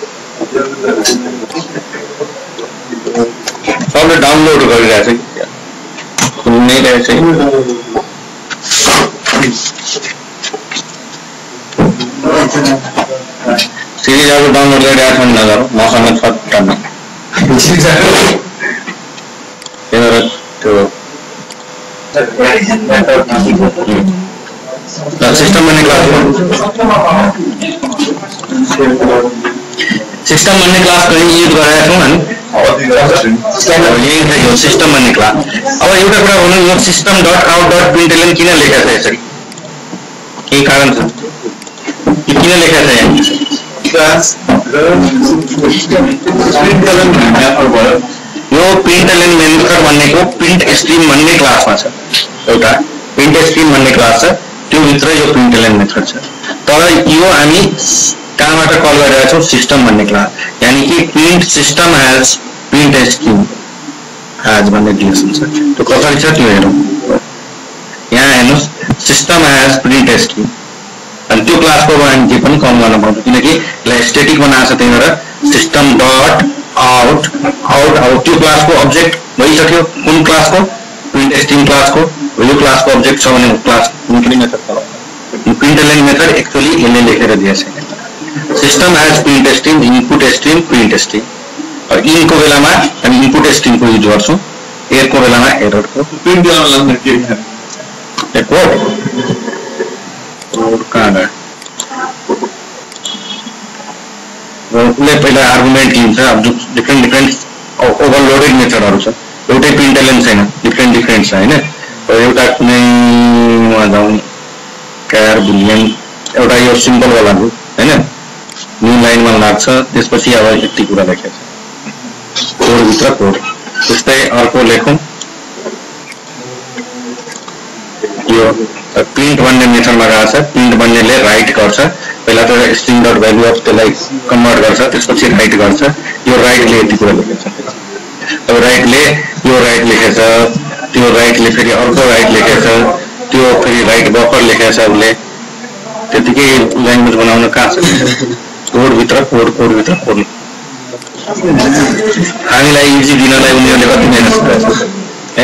A: सबले डाउनलोड गरिरहेको छ सुन्नै रहेछ सिरिजहरू डाउनलोड गरिरहेको छ नगरौँ मसँग छ टन्न त्यो सिस्टम भन्ने क्लास सिस्टम भन्ने क्लास पनि युज गरेका छौँ हामी यही हो सिस्टम भन्ने क्लास अब एउटा कुरा भन्नु यो system dot out dot println किन लेखेको छ यसरी केही कारण छ किन लेखेको छ यहाँ यो प्रिन्टएलएन मेथड भन्नेको प्रिन्ट स्ट्रिम भन्ने क्लासमा छ एउटा प्रिन्ट स्ट्रिम भन्ने क्लास छ त्यो भित्र यो प्रिन्टएलएन मेथड छ तर यो हामी कहाँबाट कल गरिरहेका छौँ सिस्टम भन्ने क्लास यानी कि print system has print stream has भन्ने रिलेसन छ त्यो कसरी छ त्यो हेरौँ यहाँ हेर्नुस् सिस्टम has प्रिन्ट स्ट्रिम अनि त्यो क्लासको हामी जे पनि कम गर्न पाउँछ किनकि यसलाई स्ट्याटिक बनाएको छ त्यही भएर system dot out out out त्यो क्लासको अब्जेक्ट भइसक्यो कुन क्लासको प्रिन्ट स्ट्रिम क्लासको यो क्लासको अब्जेक्ट छ भने क्लास निक्ली मेथड चलाउँछ प्रिन्ट लाइन मेथड एक्चुअली यसले लेखेर दिएछ system has print stream input stream print stream इनको बेलामा हामी इनपुट स्ट्रिमको युज गर्छौँ एरको बेलामा एररको
B: प्रिन्ट गर्न लाग्ने के छ
A: ए कोड कोड कहाँ गयो उसले पहिला आर्गुमेन्ट लिन्छ अब डिफ्रेन्ट डिफ्रेन्ट ओभरलोडेड मेथडहरू छ एउटै प्रिन्ट लाइन छैन डिफ्रेन्ट डिफ्रेन्ट छ हैन एउटा कुनै वहाँ जाउँ क्यार बुलियन एउटा यो सिम्पल वाला हो हैन न्यू लाइनमा लाग्छ त्यसपछि अब यति कुरा लेखेको छ कोड भित्र कोड त्यस्तै अर्को लेखौँ यो प्रिन्ट भन्ने मेथडमा गएको छ प्रिन्ट भन्नेले राइट गर्छ पहिला त स्ट्रिङ डट भ्यालु अफ त्यसलाई कन्भर्ट गर्छ त्यसपछि राइट गर्छ यो राइटले यति कुरा लेखेको छ अब राइटले यो राइट लेखेछ त्यो राइटले फेरि अर्को राइट लेखेछ त्यो फेरि राइट बफर लेखेको छ उसले त्यतिकै ल्याङ्ग्वेज बनाउन कहाँ छ कोड भित्र कोड कोड भित्र कोड हामीलाई इजी दिनलाई उनीहरूले कति मेहनत गरेछ है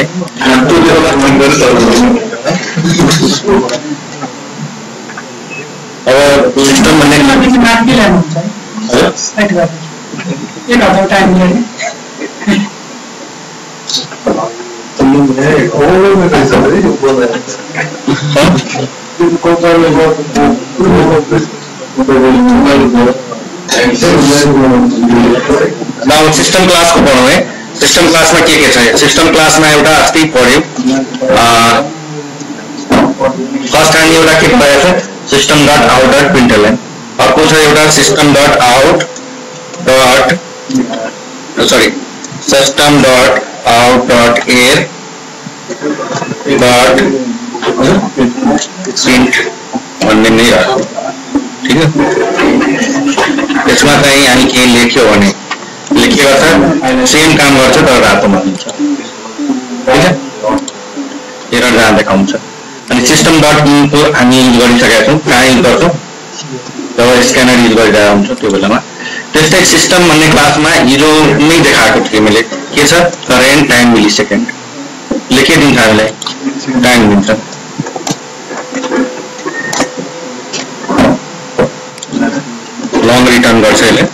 A: अब सिस्टम भन्ने अब सिस्टम क्लासको पढौँ है सिस्टम क्लासमा के के छ सिस्टम क्लासमा एउटा अस्ति पढ्यो फर्स्ट हामी एउटा के पढेको छ system dot out dot println अर्को छ एउटा system dot out dot sorry system dot out dot err dot print भन्ने नै हो ठीक है त्यसमा चाहिँ हामी के लेख्यो भने लेखेको छ सेम काम गर्छ तर रातोमा हुन्छ ठीक है एरर जहाँ देखाउँछ अनि सिस्टम डट इनको हामी युज गरिसकेका छौँ कहाँ युज गर्छौँ जब स्क्यानर युज गरिरहेको हुन्छ त्यो बेलामा त्यस्तै सिस्टम भन्ने क्लासमा हिजो नै देखाएको थिएँ मैले के छ करेन्ट टाइम मिली सेकेन्ड लेखिदिन्छ हामीलाई टाइम दिन्छ लङ रिटर्न गर्छ यसले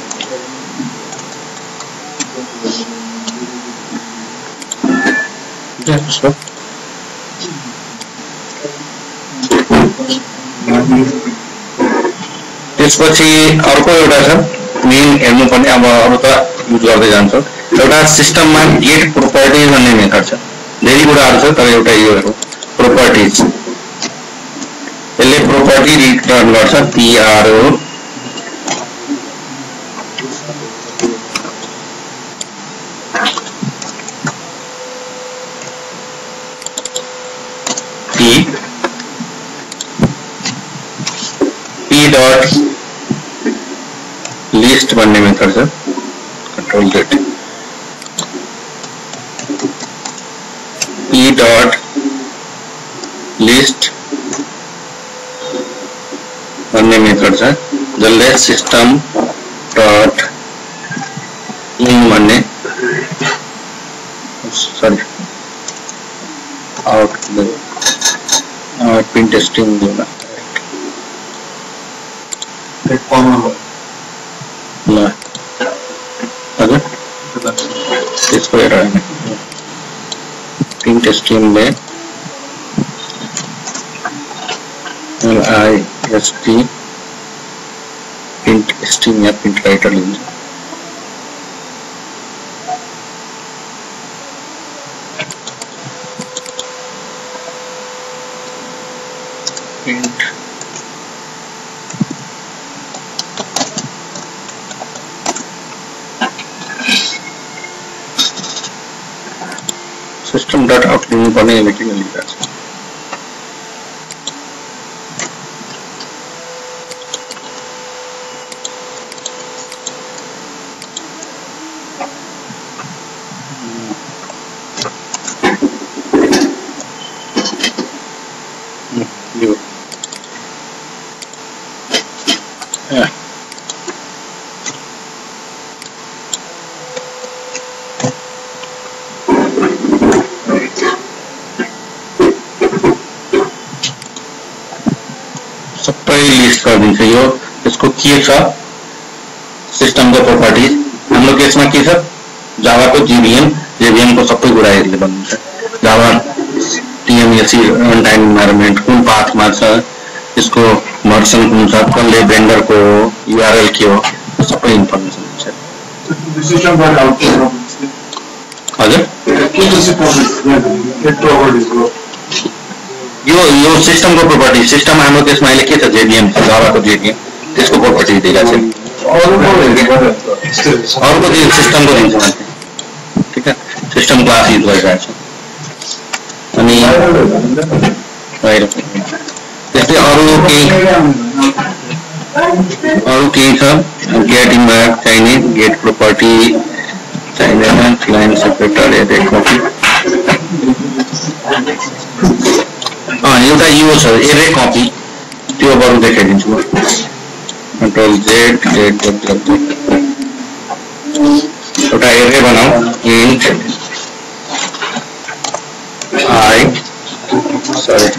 A: त्यसपछि अर्को एउटा छ मेन हेर्नुपर्ने अब अरू त युज गर्दै जान्छौँ एउटा सिस्टममा गेट प्रोपर्टिज भन्ने मेथड छ धेरै कुराहरू छ तर एउटा यो हेरौँ प्रोपर्टिज यसले प्रोपर्टी रिटर्न गर्छ पिआरओ लिस्ट भन्ने मेथड छ control Z p dot list भन्ने मेथड छ जसले सिस्टम डट इन भन्ने सरी आउट प्रिन्ट स्ट्रिङ दिउँला ल हजुर त्यसको एरर हैन प्रिन्ट स्ट्रिमले एलआईएसटी प्रिन्ट स्ट्रिम या प्रिन्ट राइटर लिन्छ प्रिन्ट सिस्टम डट आउट लिनु पर्ने लेखिन लेखेको छ फिक्स गरिदिन्छ। यो यसको के छ सिस्टमको प्रोपर्टिज हाम्रो केसमा के छ जावाको जेभीएम जेभीएम को सबै कुरा यसले भन्नुहुन्छ। Java TMAC run time environment कुन पाथमा छ, यसको भर्सन कुन छ, कसले भेन्डरको हो, यूआरएल के हो, सबै इन्फर्मेसन हुन्छ। हजुर यो यो सिस्टमको प्रोपर्टी सिस्टम हाम्रो केसमा अहिले के छ जेभीएम छ, जावाको जेभीएम त्यसको प्रोपर्टी दिइरहेको छ। अर्को दिन सिस्टमको दिन्छ मान्छे, ठिक छ, सिस्टम क्लास युज गरिरहेको छ। अनि त्यस्तै अरू केही अरू केही छ गेट इन्भाइर चाहिने, गेट प्रोपर्टी चाहिँदैन, क्लाइन्ट सेपरेटर एरे कपी। एउटा यो छ एरे कपी, त्यो बरु देखाइदिन्छु म। कन्ट्रोल जेड जेड एउटा एरे बनाऊ, int I sorry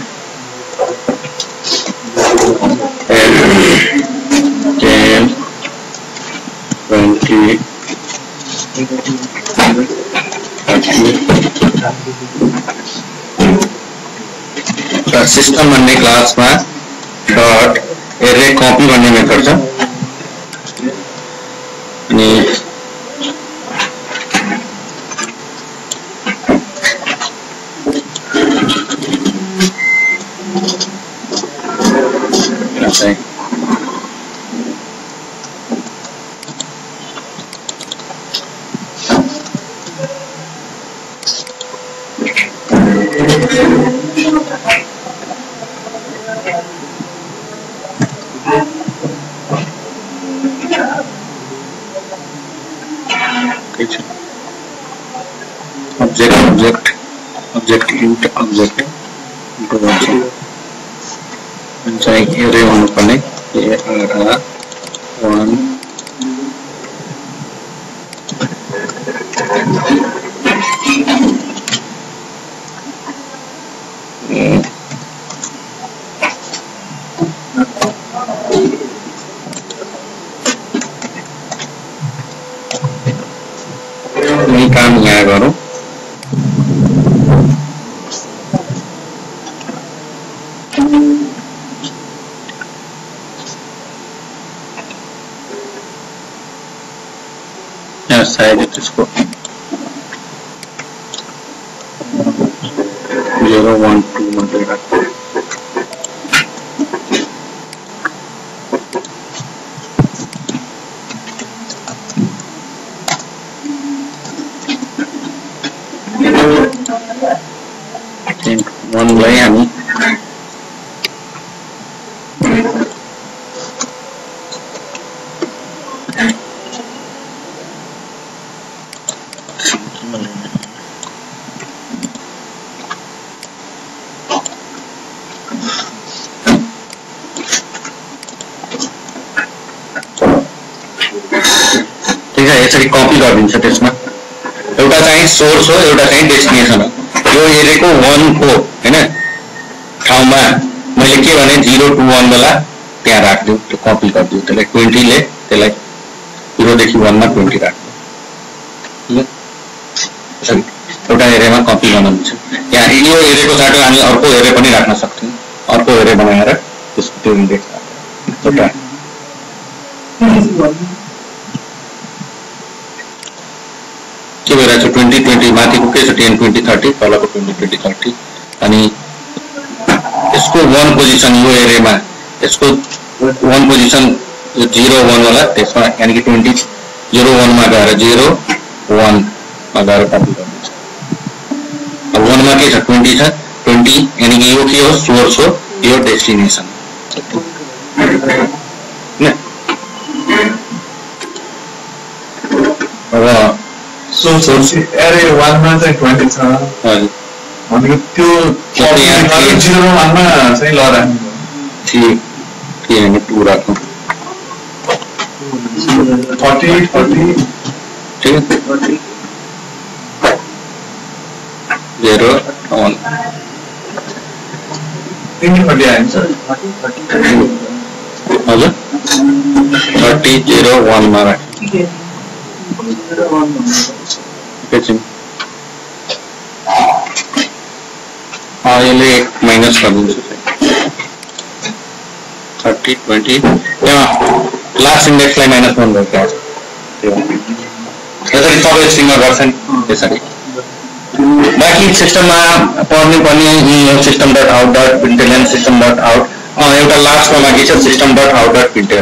A: ten twenty system भन्ने क्लासमा डट एरे कपी भन्ने मेथड छ। अनि object object object int object into and say array one pane array one नहीं काम यहाँ करो शायद इसको जीरो वन टू मिलेगा। वन लाई हामी यसरी कपी गरिदिन्छ। त्यसमा एउटा चाहिँ सोर्स हो, एउटा चाहिँ डेस्टिनेसन हो। यो एरेको वन को हैन ठाउँमा मैले के भने जीरो टू वन वाला त्यहाँ राख्दियो, त्यो कपी गरिदियो। त्यसलाई ट्वेंटी ले त्यसलाई जीरो देखि वन मा ट्वेंटी राख्दियो। एउटा एरेमा कपी गर्न हुन्छ। यहाँ यो एरेको साटो हामी अर्को एरे पनि राख्न सक्छौं। अर्को एरे बनाएर त्यसको त्यो इन्डेक्स राख्छौं। एउटा के भइरहेको छ ट्वेंटी ट्वेंटी माथिको के छ टेन ट्वेंटी थर्टी तलको ट्वेंटी ट्वेंटी थर्टी। अनि यसको वन पोजिसन यो एरेमा यसको वन पोजिसन जीरो वन वाला त्यसमा यानी कि ट्वेंटी जीरो वन मा गएर जीरो वन मा गएर कपी गर्नुहुन्छ। अब वन मा के छ ट्वेंटी छ, ट्वेंटी यानी कि यो के हो सोर्स हो, यो डेस्टिनेसन न। अब
B: So, so array one मा चाहिँ ट्वेंटी छ हजुर भनेको त्यो जीरो वन मा चाहिँ ल राख्नु
A: ठीक के हैन टू राख्नु
B: थर्टी थर्टी
A: ठीक है जीरो वन
B: तीन थर्टी आइन्छ
A: थर्टी जीरो वन मा एकैछिन यसले एक माइनस गरिदिन्छु थर्टी ट्वेंटी यहाँ लास्ट इंडेक्सलाई माइनस वन गरेको यसरी सबै स्ट्रिङमा गर्छन् त्यसरी बाकी सिस्टममा पढ्नु पर्ने system dot out dot println system dot out एउटा लास्टको लागि छ system dot out dot println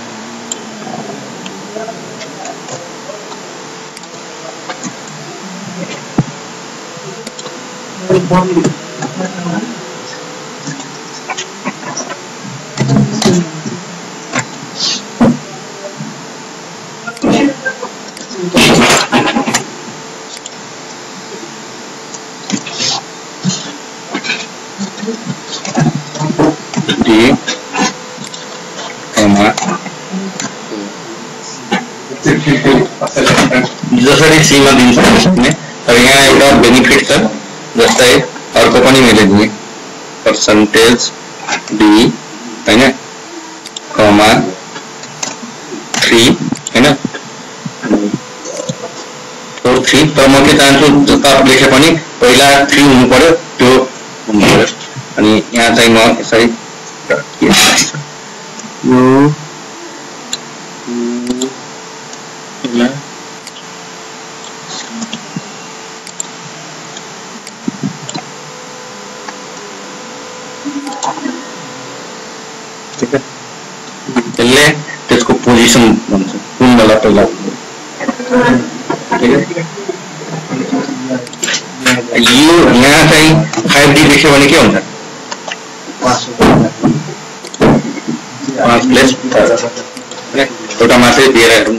A: जसरी सीमा दिन्छ सक्ने तर यहाँ एउटा बेनिफिट छ जस्तै अर्को पनि मैले दिएँ पर्सेन्टेज डी हैन कमा थ्री हैन फोर थ्री तर म के चाहन्छु जता लेखे पनि पहिला थ्री हुनु पर्यो त्यो हुनु पर्यो अनि यहाँ चाहिँ म यसरी यो त्यसले त्यसको पोजिसन भन्छ कुन बेला पहिला यो यहाँ चाहिँ फाइभ डी लेख्यो भने के हुन्छ पाँच प्लेस एउटा मात्रै दिएर हेरौँ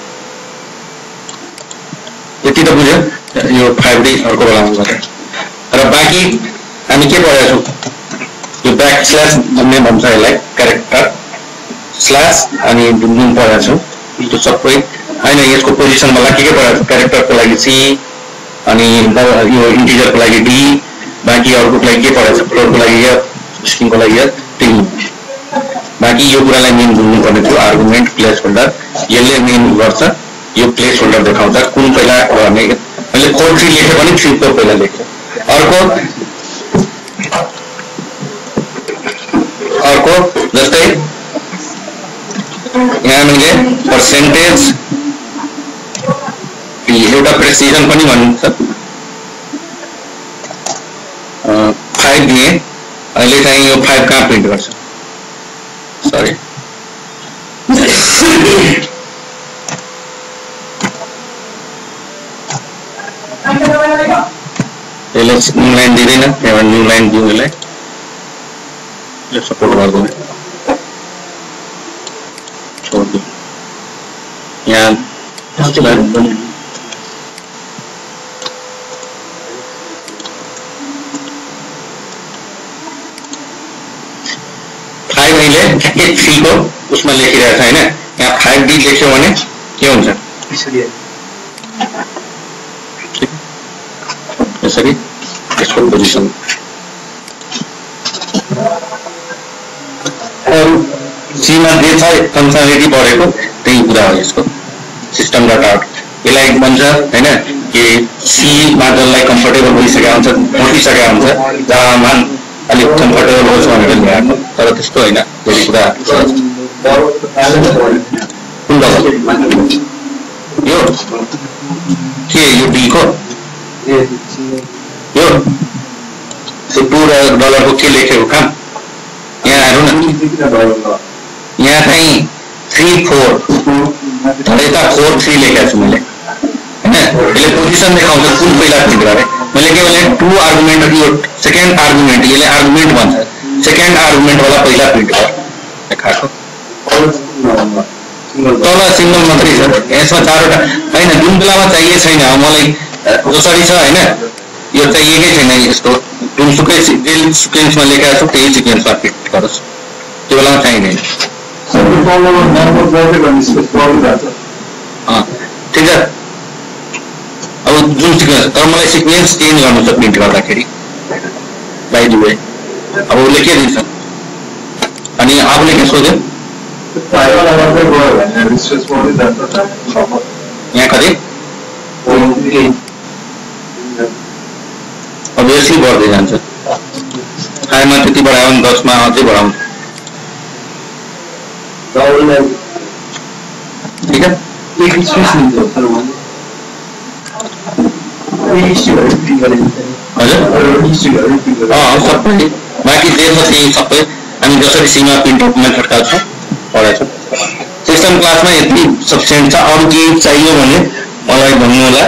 A: यति त बुझ्यो यो फाइभ डी अर्को बेलामा गर्छ र बाँकी हामी के पढेका छौँ यो ब्याक स्ल्यास भन्ने भन्छ यसलाई क्यारेक्टर स्ल्यास अनि डुमडुम पढेका छौँ त्यो सबै होइन यसको पोजिसन मलाई के के पढेको छ क्यारेक्टरको लागि सी अनि यो इन्टिजरको लागि डी बाँकी अरूको लागि के पढेको छ फ्लोरको लागि या स्ट्रिङको लागि या टिङ बाँकी यो कुरालाई मेन बुझ्नु पर्ने थियो आर्गुमेन्ट प्लेस होल्डर यसले मेन गर्छ यो प्लेस होल्डर देखाउँछ कुन पहिला गर्ने मैले फोर थ्री लेखेँ भने थ्री फोर पहिला लेखेँ अर्को अर्को जस्तै यहाँ मैले पर्सेन्टेज एउटा प्रेसिजन पनि भनिन्छ फाइभ दिएँ अहिले चाहिँ यो फाइभ कहाँ प्रिन्ट गर्छ सरी यसले न्यू लाइन दिँदैन त्यहाँबाट न्यू लाइन दिउँ यसलाई सपोर्ट गर्दैन छोडिदिउँ यहाँ फाइभ अहिले ठ्याक्कै थ्रीको उसमा लेखिरहेको छ होइन यहाँ फाइभ डी लेख्यो भने के हुन्छ यसरी यसको पोजिसन सीमा जे छ फङ्सनालिटी पढेको त्यही कुरा हो यसको सिस्टम डट आउट यसलाई भन्छ होइन कि सीमा जसलाई कम्फर्टेबल भइसकेको हुन्छ उठिसकेको हुन्छ जहाँमा अलिक कम्फर्टेबल होस् भनेर ल्याएको तर त्यस्तो होइन धेरै कुरा कुन यो के यो डीको यो टु डलरको के लेखेको काम यहाँ हेरौँ न यहाँ चाहिँ थ्री फोर यता फोर थ्री लेखेको छु मैले होइन यसले पोजिसन देखाउँछ कुन पहिला प्रिन्ट गरेँ मैले के भने टु आर्गुमेन्ट यो सेकेन्ड आर्गुमेन्ट यसले आर्गुमेन्ट भन्छ सेकेन्ड आर्गुमेन्टवाला पहिला प्रिन्ट गर देखाएको तल सिङ्गल मात्रै छ यसमा चारवटा होइन जुन बेलामा चाहिए छैन मलाई जसरी छ होइन यो चाहिएकै छैन यस्तो जुनसुकै सिक्वेन्समा लेखेको छु त्यही सिक्वेन्समा फिट गरोस् त्यो बेलामा चाहिँदैन ठिक छ अब जुन सिक्वेन्स तर मलाई सिक्वेन्स चेन्ज गर्नु छ प्रिन्ट गर्दाखेरि बाई द वे अब उसले के दिन्छ अनि आफूले के सोध्यो यहाँ कति अभियसली बढ्दै जान्छ फाइभमा त्यति बढायो भने दसमा अझै बढाउँछ ठीक है सबै बाँकी जे छ त्यही सबै हामी जसरी सीमा प्रिन्ट अफ मेथडका छौँ पढाएको छौँ सिस्टम क्लासमा यति सफिसियन्ट छ अरू केही चाहियो भने मलाई भन्नु होला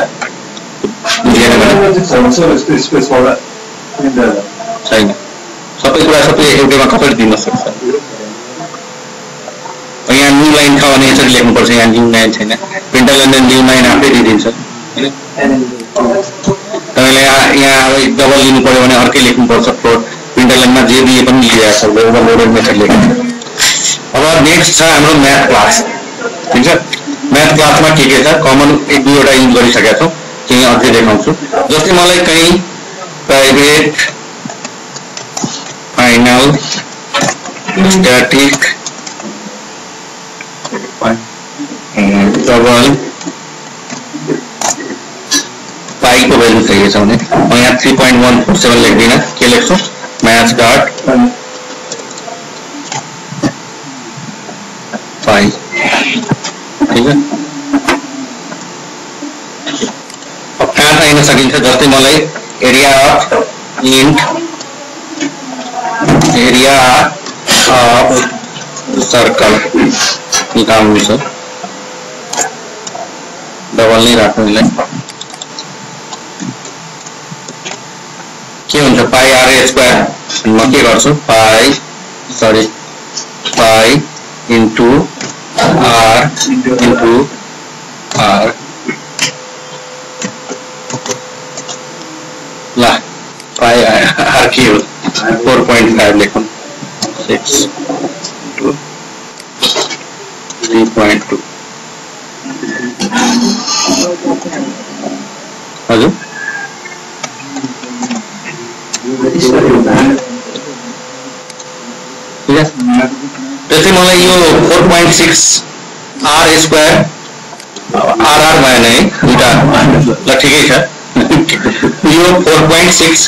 A: छैन सबै कुरा सबै एउटैमा कसरी दिन सक्छ यहाँ न्यू लाइन छ भने यसरी लेख्नुपर्छ यहाँ न्यू लाइन छैन प्रिन्टर लाइन न्यू लाइन आफै दिइदिन्छ तपाईँले यहाँ डबल लिनु पर्यो भने अर्कै लेख्नुपर्छ फ्लोर प्रिन्टर लाइनमा जे दिए पनि लिइरहेको छ ओभरलोडेड मेथड लेख्नु अब नेक्स्ट छ हाम्रो म्याथ क्लास ठिक छ म्याथ क्लासमा के के छ कमन एक दुईवटा युज गरिसकेका छौँ केही अझै देखाउँछु जस्तै मलाई कहीँ प्राइभेट फाइनल स्ट्याटिक डबल पाईको भ्यालु चाहिए छ भने म यहाँ three point one four seven लेख्दिनँ के लेख्छु म्याथ डट पाई ठीक है अब कहाँ चाहिन सकिन्छ जस्तै मलाई area of int area of circle निकाल्नु छ डबल नै राख्नु यसलाई के हुन्छ पाई आर स्क्वायर म के गर्छु pi sorry pi into r into r ला पाई आर के हो फोर पॉइंट फाइव लेखौँ six two three point two हजुर त्यसै मलाई यो four point six r square r r भएन है दुईटा ल ठिकै छ यो फोर पॉइंट सिक्स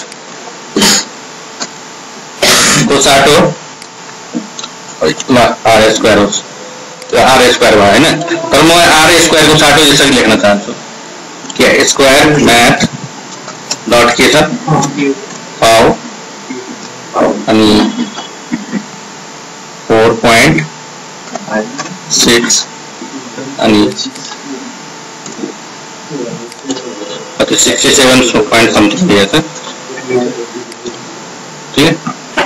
A: को साटो ल आर स्क्वायर होस् आर स्क्वायर भयो होइन तर म आर स्क्वायर को साटो यसरी लेख्न चाहन्छु के स्क्वायर म्याथ डट के छ पाउ अनि फोर पॉइंट सिक्स अनि अति सिक्सटी सेवन पॉइंट समथिंग दिया था ठीक है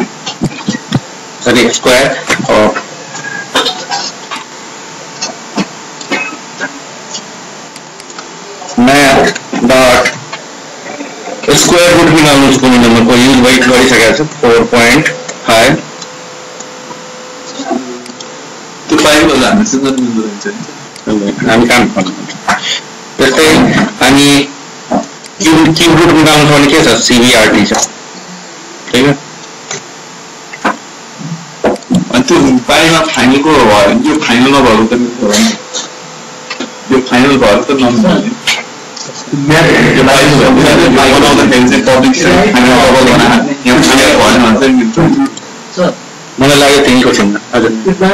A: सॉरी स्क्वायर और मैथ डॉट स्क्वायर रूट निकाल्नु छ कुनै नम्बर को युज भइ गरिसकेको छ फोर पॉइंट फाइभ
B: त्यो फाइभ होला हामीसँग मिल्दो हुन्छ
A: हामी काम गर्नु त्यस्तै अनि क्यूब क्यूब रूट निकाल्नु छ भने के छ सीबीआरटी छ ठीक है
B: अनि त्यो पाइमा फाइनलको भयो यो फाइनलमा भएको त यो फाइनल भएको त नम्बर
A: मलाई लाग्यो त्यहीँको छैन हजुर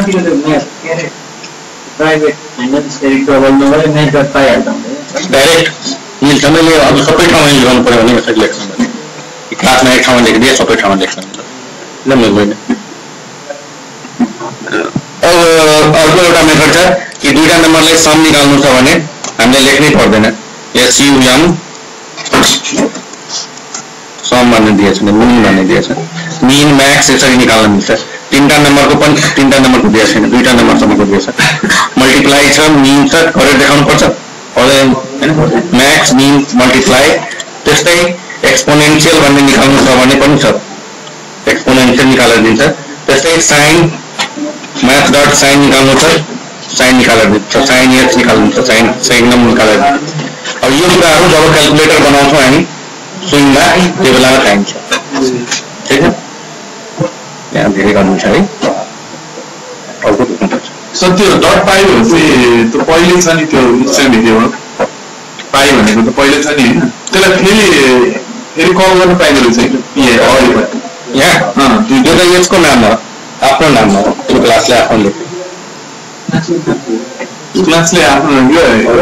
A: डाइरेक्ट मिल्छ मैले अब सबै ठाउँमा युज गर्नु पऱ्यो भने यसरी लेख्छु क्लासमा एक ठाउँमा लेखिदिएँ सबै ठाउँमा लेख्छु ल मिल्दैन अब अर्को एउटा मेथड छ कि दुईटा नम्बरलाई सम निकाल्नु छ भने हामीले लेख्नै पर्दैन एसयुएम सम भन्ने दिएछ मिन भन्ने दिएछ मिन म्याक्स यसरी निकाल्न मिल्छ तीनटा नम्बरको पनि तीनटा नम्बरको दिएको छैन दुईटा नम्बरसम्मको दिएछ मल्टिप्लाई छ मिन छ गरेर देखाउनु पर्छ होइन म्याक्स मिन मल्टिप्लाई त्यस्तै एक्सपोनेन्शियल भन्ने निकाल्नु छ भने पनि छ एक्सपोनेन्शियल निकालेर दिन्छ त्यस्तै साइन म्याथ डट साइन निकाल्नु छ साइन निकालेर दिन्छ साइन एक्स निकाल्नु छ साइन साइन नम निकालेर दिन्छ अब यो कुराहरू जब क्याल्कुलेटर बनाउँछौँ हामी सुइङमा त्यो बेलामा चाहिन्छ ठिक छ यहाँ धेरै गर्नु छ है अर्को
B: सत्य डट पाइ हो त्यो पहिले छ नि त्यो इन्स्ट्यान्ट भेरिएबल पाइ भनेको त पहिले छ नि होइन त्यसलाई फेरि फेरि कल गर्न पाइँदो रहेछ ए अगाडिपट्टि
A: यहाँ त्यो त यसको नाम हो आफ्नो नाम हो त्यो क्लासले आफ्नो लेख्यो
B: क्लासले आफ्नो यो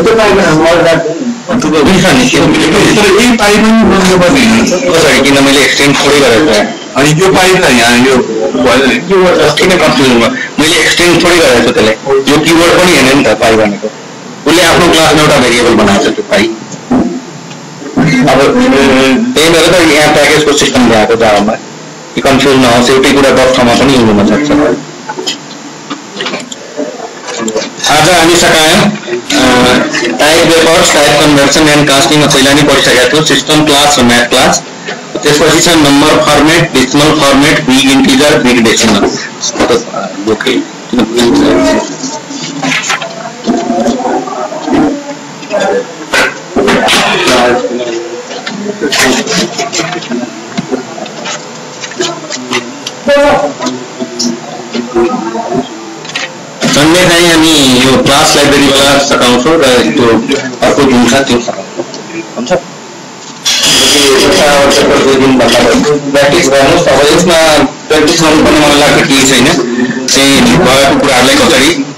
B: यही पाइ पनि बन्नु पर्ने
A: कसरी किन मैले एक्सटेन्ड थोरै गरेको
B: अनि यो पाइ त यहाँ यो भयो
A: किन कन्फ्युजन भयो मैले एक्सटेन्ड थोरै गरेको छु त्यसलाई यो किवर्ड पनि हेर्ने नि त पाइ भनेको उसले आफ्नो क्लासमा एउटा भेरिएबल बनाएको छ त्यो पाइ अब त्यही भएर त यहाँ प्याकेजको सिस्टम ल्याएको जावामा कन्फ्युज नहोस् एउटै कुरा दस ठाउँमा पनि युज हुन सक्छ आज हामी सकायौँ type records type conversion and casting पहिला नै पढिसकेका थियौँ सिस्टम क्लास र म्याथ क्लास त्यसपछि छ number format decimal format big integer big decimal locale सन्डे चाहिँ हामी यो क्लास लाइब्रेरीबाट सकाउँछौँ र त्यो अर्को जुन छ त्यो सकाउँछौँ हुन्छ दुई दिनभन्दा प्र्याक्टिस गर्नुहोस् अब यसमा प्र्याक्टिस गर्नुपर्ने मलाई लाग्छ केही छैन चाहिँ भएको कुराहरूलाई कसरी